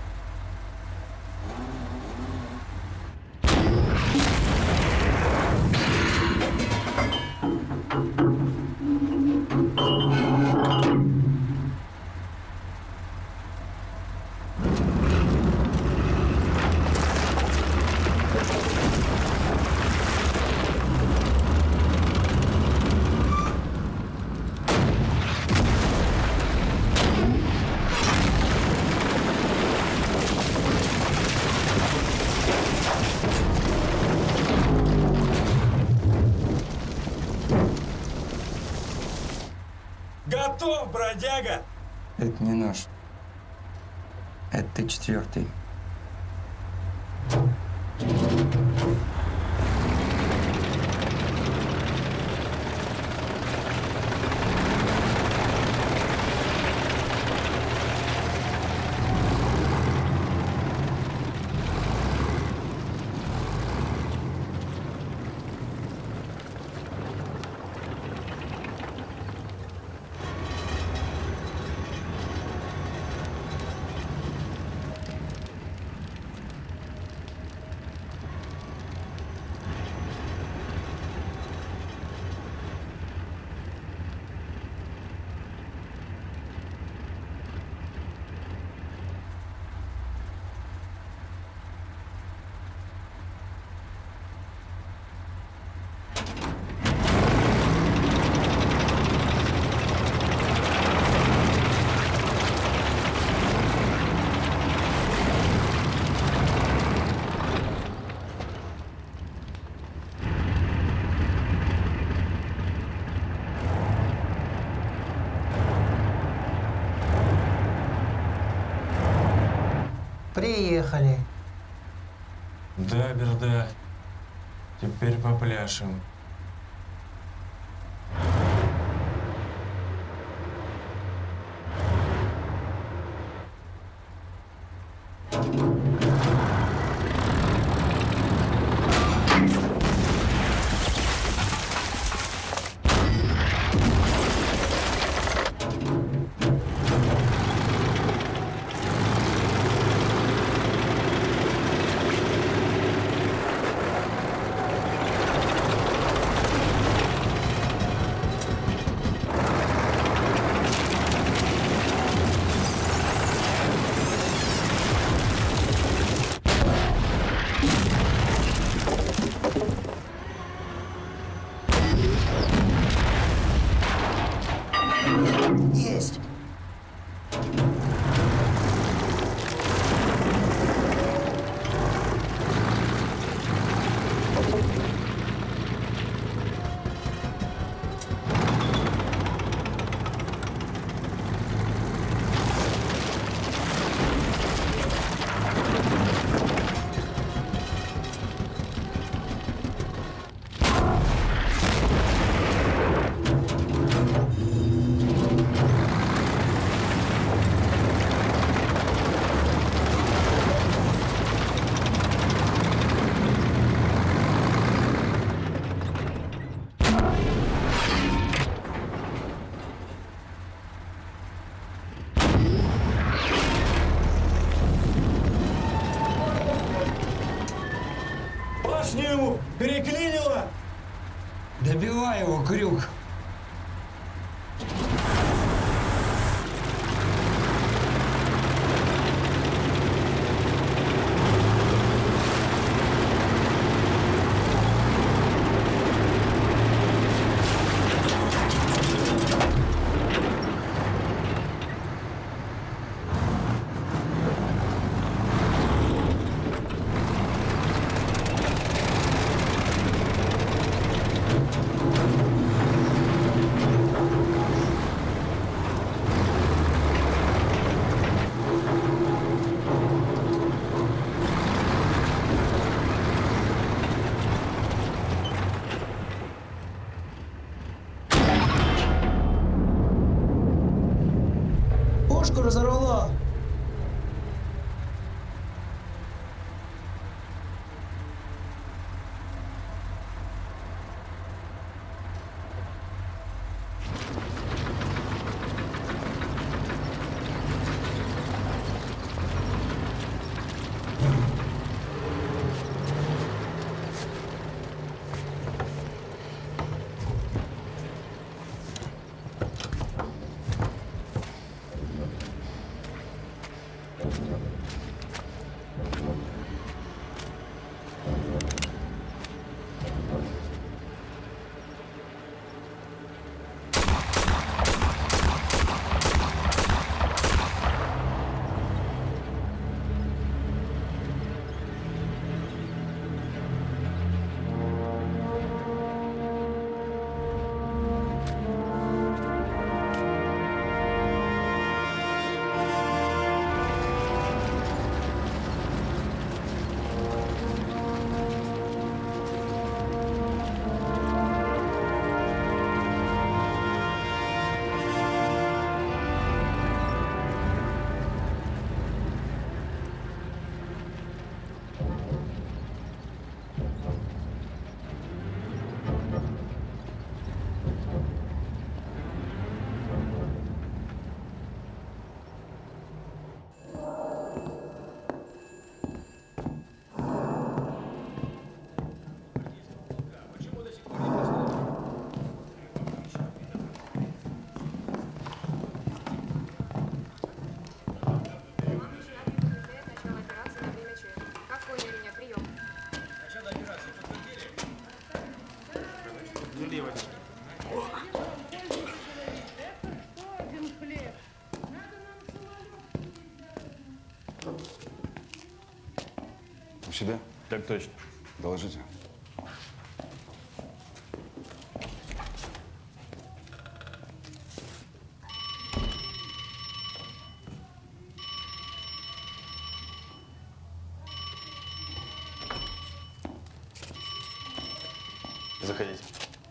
Готов, бродяга! Это не наш. Это Т-4. Приехали. Да, Берда. Теперь попляшем. Есть. Башню ему переклинило! Добивай его, Крюк! Пушку разорвало. Сюда? Так точно. Доложите. Заходите.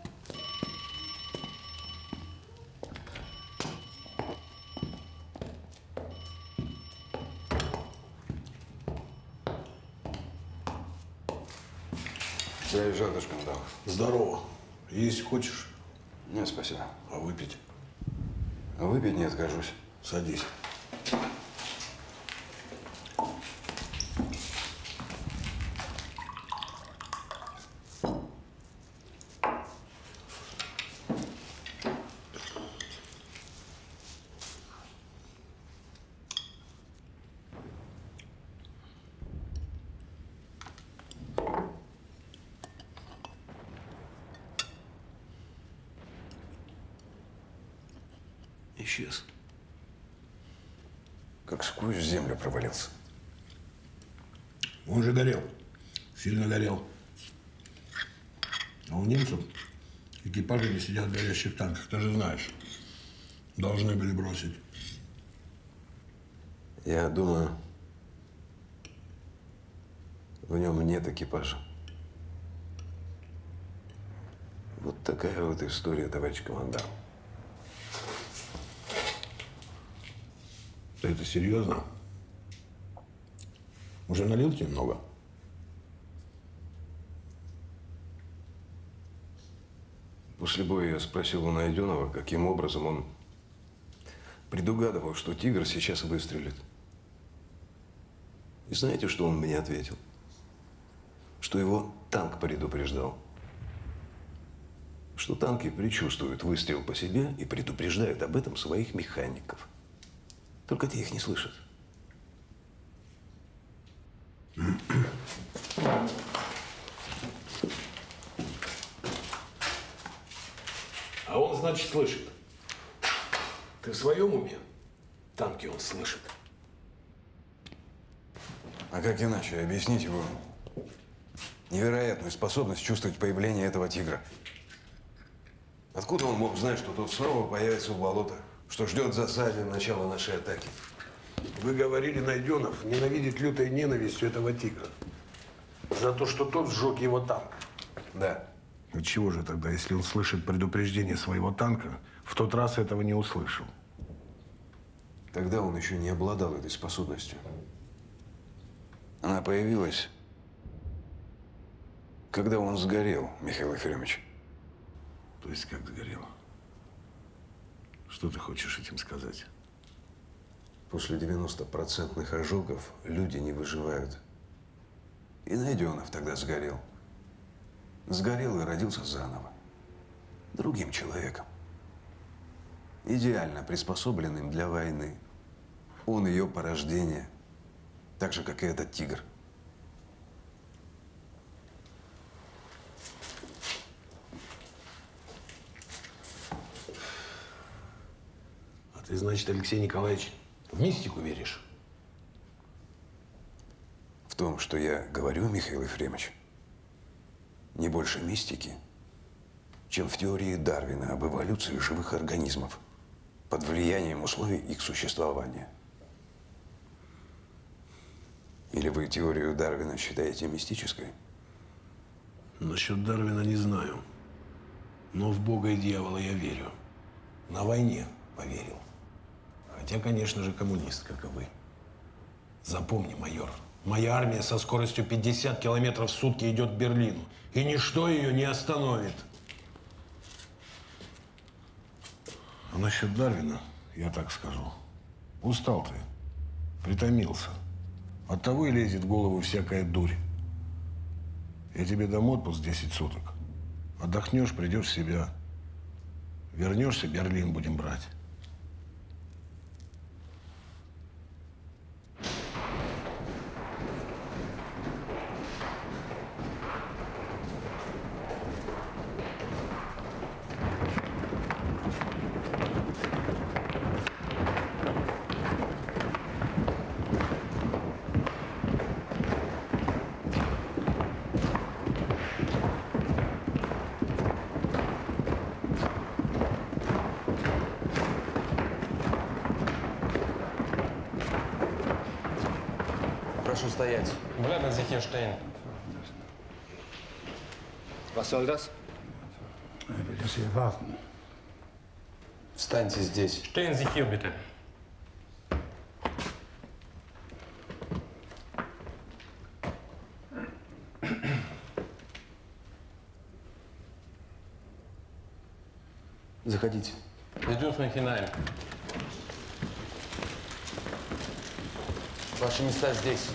Заезжай, Шкандал. Здорово. Есть хочешь? Нет, спасибо. А выпить? А выпить не откажусь. Садись. Исчез. Как сквозь землю провалился. Он же горел. Сильно горел. А у немцев экипажи не сидят в горящих танках. Ты же знаешь. Должны были бросить. Я думаю, в нем нет экипажа. Вот такая вот история, товарищ командарм. Ты это серьезно? Уже налил тебе много? После боя я спросил у Найденова, каким образом он предугадывал, что «Тигр» сейчас выстрелит. И знаете, что он мне ответил? Что его танк предупреждал. Что танки предчувствуют выстрел по себе и предупреждают об этом своих механиков. Только те их не слышат. А он, значит, слышит. Ты в своем уме? Танки он слышит. А как иначе объяснить его невероятную способность чувствовать появление этого «Тигра»? Откуда он мог знать, что тот снова появится у болота? Что ждет в засаде начала нашей атаки? Вы говорили, Найденов ненавидит лютой ненавистью этого «Тигра». За то, что тот сжег его танк. Да. И чего же тогда, если он слышит предупреждение своего танка, в тот раз этого не услышал? Тогда он еще не обладал этой способностью. Она появилась, когда он сгорел, Михаил Ефремович. То есть как сгорел? Что ты хочешь этим сказать? После 90% ожогов люди не выживают. И Найденов тогда сгорел. Сгорел и родился заново. Другим человеком. Идеально приспособленным для войны. Он ее порождение. Так же, как и этот «Тигр». А ты, значит, Алексей Николаевич, в мистику веришь? В том, что я говорю, Михаил Ефремович, не больше мистики, чем в теории Дарвина об эволюции живых организмов под влиянием условий их существования. Или вы теорию Дарвина считаете мистической? Насчет Дарвина не знаю. Но в Бога и дьявола я верю. На войне поверил. Хотя, конечно же, коммунист, как и вы. Запомни, майор, моя армия со скоростью 50 километров в сутки идет к Берлину. И ничто ее не остановит. А насчет Дарвина, я так скажу. Устал ты, притомился. Оттого и лезет в голову всякая дурь. Я тебе дам отпуск 10 суток. Отдохнешь, придешь в себя. Вернешься, Берлин будем брать. Прошу стоять. Bleiben Sie hier stehen. Was soll das? Dass Sie warten. Встаньте здесь. Stehen Sie hier, bitte. Заходите. Sie dürfen hinein. Ваши места здесь.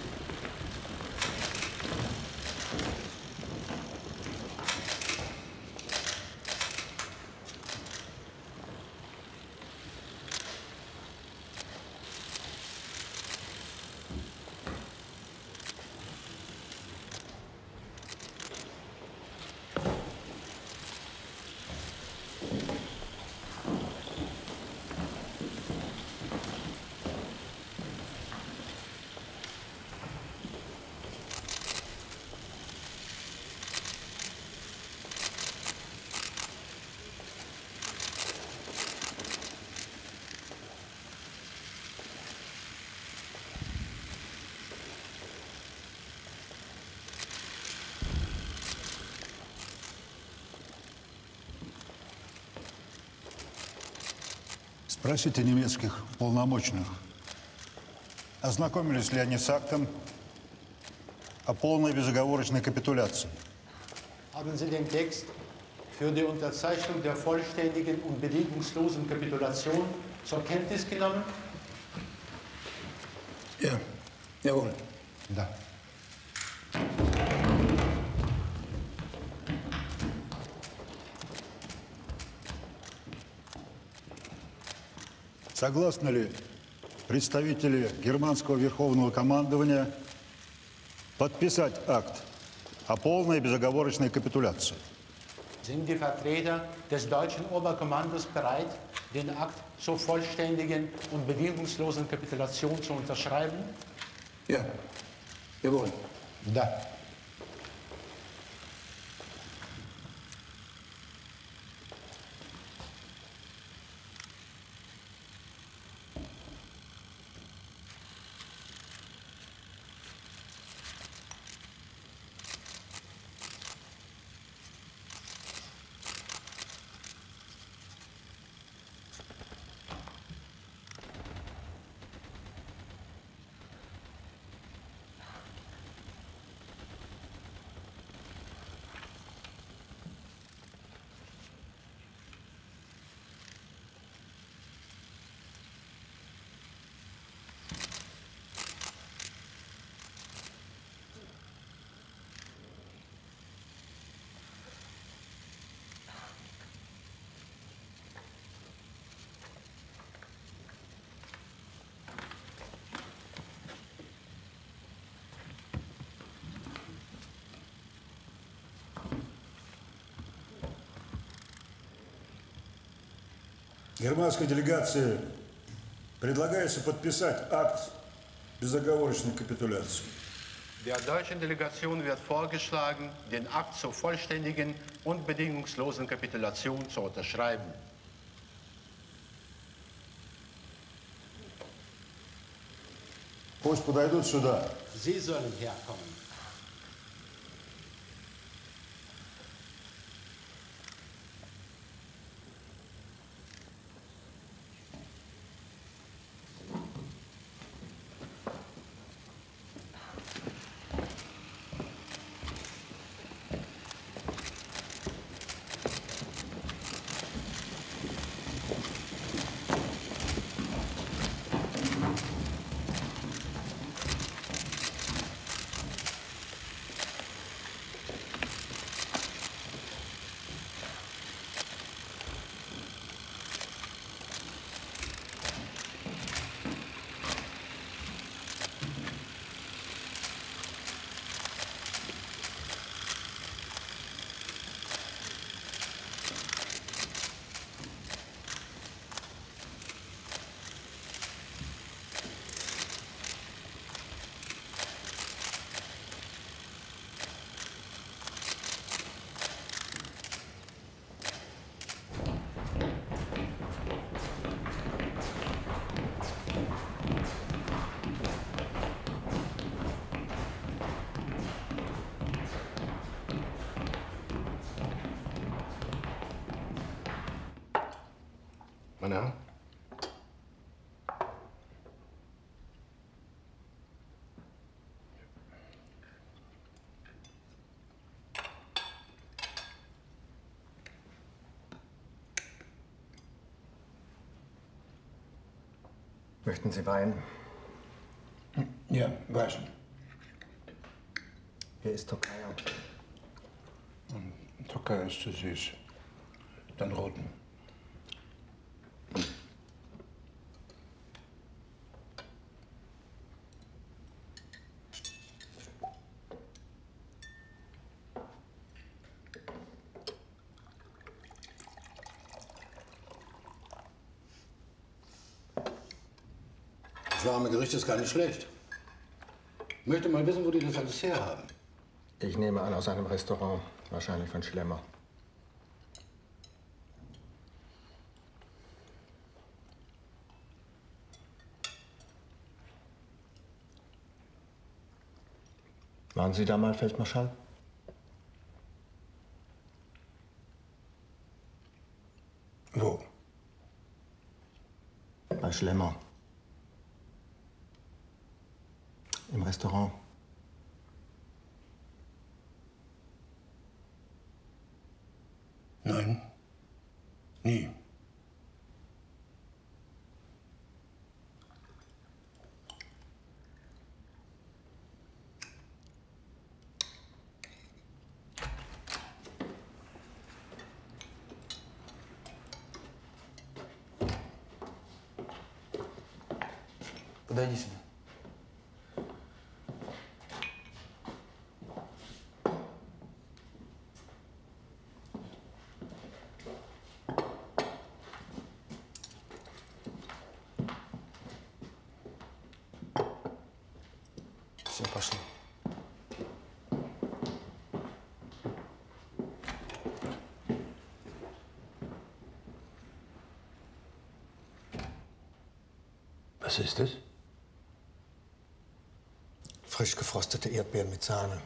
Спросите немецких полномочных, ознакомились ли они с актом о полной безоговорочной капитуляции. Haben Sie den Text für die Unterzeichnung der vollständigen und bedingungslosen Kapitulation zur Kenntnis genommen? Ja, jawohl. Да. Согласны ли представители германского верховного командования подписать акт о полной безоговорочной капитуляции? Sind die Vertreter des deutschen Oberkommandos bereit, den Akt zur vollständigen und bedingungslosen Kapitulation zu unterschreiben? Ja, jawohl. Да. Германской делегации предлагается подписать акт безоговорочной капитуляции. Der deutschen Delegation wird vorgeschlagen, den Akt zur vollständigen und bedingungslosen Kapitulation zu unterschreiben. Пусть подойдут сюда. Sie sollen herkommen. Meine Herren? Möchten Sie Wein? Ja, Weißen. Hier ist Türkei. Türkei ist zu süß. Dann roten. Das warme Gericht ist gar nicht schlecht. Ich möchte mal wissen, wo die das alles herhaben. Ich nehme an, aus einem Restaurant. Wahrscheinlich von Schlemmer. Waren Sie da mal, Feldmarschall? Wo? Bei Schlemmer. Im Restaurant. Nein. Nie. Подойди сюда. Все, пошли. Was ist das? Frisch gefrostete Erdbeeren mit Sahne.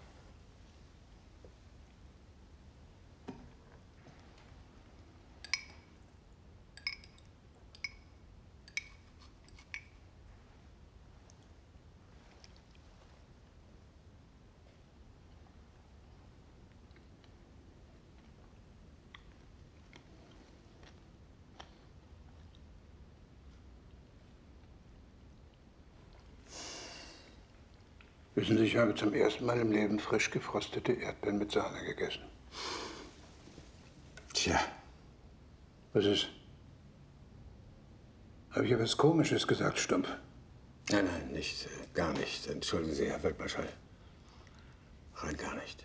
Wissen Sie, ich habe zum ersten Mal im Leben frisch gefrostete Erdbeeren mit Sahne gegessen. Tja. Was ist? Habe ich etwas Komisches gesagt, Stumpf? Nein, nein, nicht, gar nicht. Entschuldigen Sie, Herr Feldmarschall. Rein gar nicht.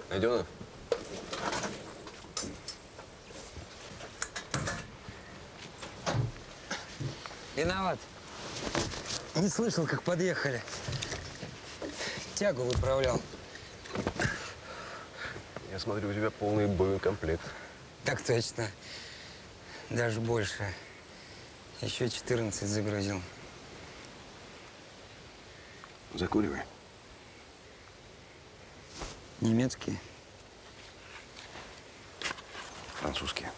Найденов? Виноват. Не слышал, как подъехали. Тягу выправлял. Я смотрю, у тебя полный боекомплект. Так точно. Даже больше. Еще 14 загрузил. Закуривай. Немецкие? Французские.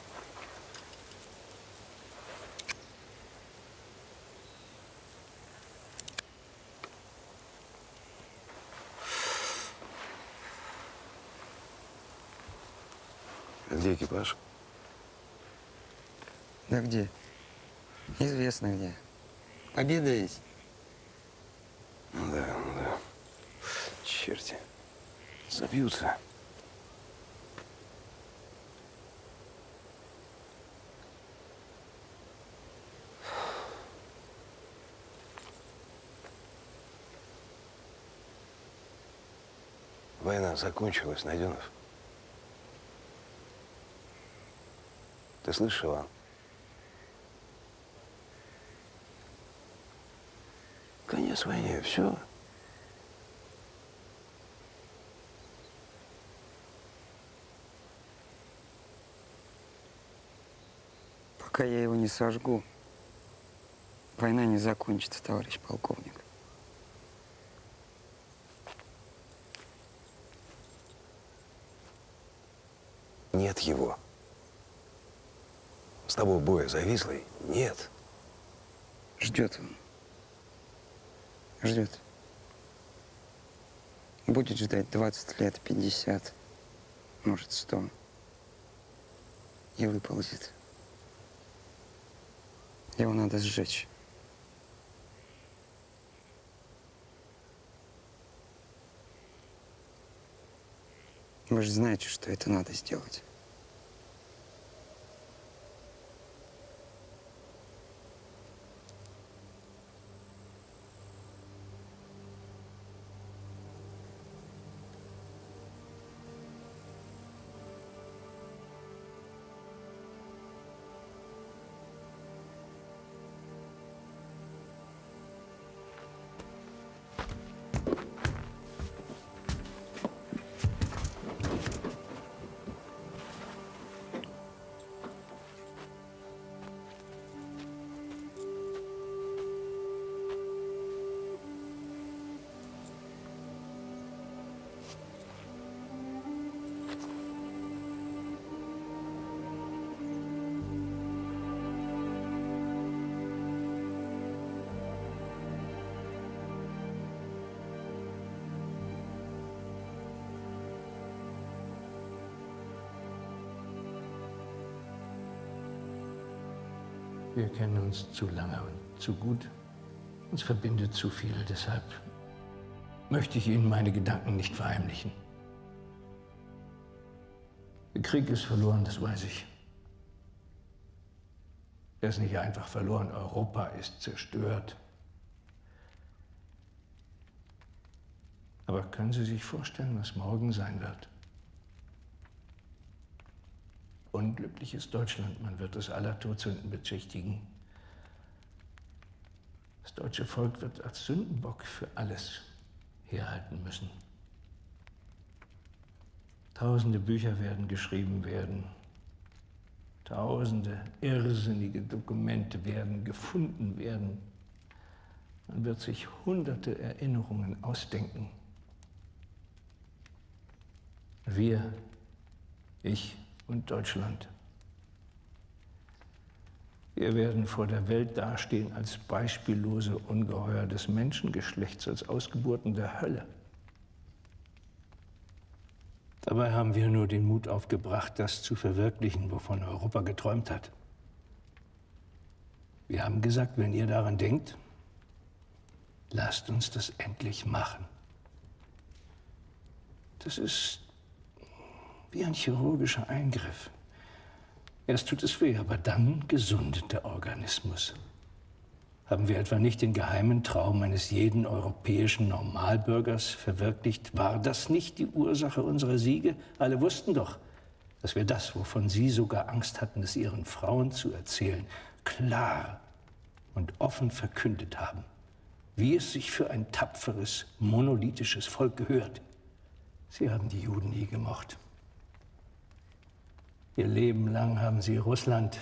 Где экипаж? Да где? Известно где. Победа есть. Ну да, ну да. Черти. Забьются. Война закончилась, Найденов. Ты слышишь, Иван? Конец войне, все. Пока я его не сожгу, война не закончится, товарищ полковник. Нет его. С тобой боя завислый? Нет. Ждет он. Ждет. Будет ждать 20 лет, 50, может, 100. И выползет. Его надо сжечь. Вы же знаете, что это надо сделать. Wir kennen uns zu lange und zu gut. Uns verbindet zu viel. Deshalb möchte ich Ihnen meine Gedanken nicht verheimlichen. Der Krieg ist verloren, das weiß ich. Er ist nicht einfach verloren. Europa ist zerstört. Aber können Sie sich vorstellen, was morgen sein wird? Unglückliches Deutschland, man wird es aller Todsünden bezichtigen. Das deutsche Volk wird als Sündenbock für alles herhalten müssen. Tausende Bücher werden geschrieben werden. Tausende irrsinnige Dokumente werden gefunden werden. Man wird sich hunderte Erinnerungen ausdenken. Wir, ich und Deutschland. Wir werden vor der Welt dastehen als beispiellose Ungeheuer des Menschengeschlechts, als Ausgeburten der Hölle. Dabei haben wir nur den Mut aufgebracht, das zu verwirklichen, wovon Europa geträumt hat. Wir haben gesagt, wenn ihr daran denkt, lasst uns das endlich machen. Das ist wie ein chirurgischer Eingriff. Erst tut es weh, aber dann gesundet der Organismus. Haben wir etwa nicht den geheimen Traum eines jeden europäischen Normalbürgers verwirklicht? War das nicht die Ursache unserer Siege? Alle wussten doch, dass wir das, wovon Sie sogar Angst hatten, es Ihren Frauen zu erzählen, klar und offen verkündet haben, wie es sich für ein tapferes, monolithisches Volk gehört. Sie haben die Juden nie gemocht. Ihr Leben lang haben Sie Russland,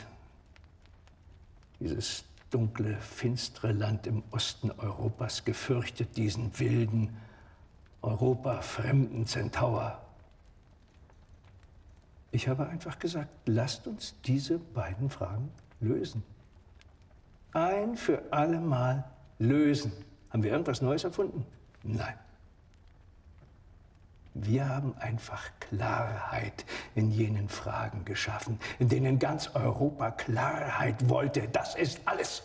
dieses dunkle, finstere Land im Osten Europas, gefürchtet, diesen wilden, europafremden Zentaur. Ich habe einfach gesagt, lasst uns diese beiden Fragen lösen. Ein für alle Mal lösen. Haben wir irgendwas Neues erfunden? Nein. Wir haben einfach Klarheit in jenen Fragen geschaffen, in denen ganz Europa Klarheit wollte. Das ist alles.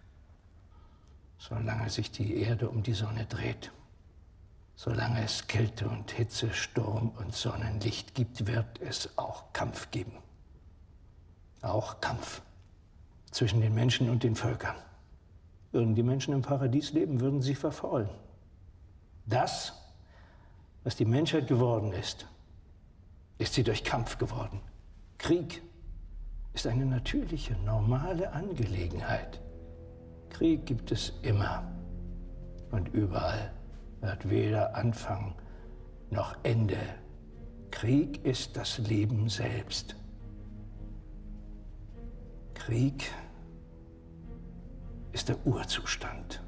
Solange sich die Erde um die Sonne dreht, solange es Kälte und Hitze, Sturm und Sonnenlicht gibt, wird es auch Kampf geben. Auch Kampf zwischen den Menschen und den Völkern. Würden die Menschen im Paradies leben, würden sie verfaulen. Das, was die Menschheit geworden ist sie durch Kampf geworden. Krieg ist eine natürliche, normale Angelegenheit. Krieg gibt es immer und überall. Hat weder Anfang noch Ende. Krieg ist das Leben selbst. Krieg ist der Urzustand.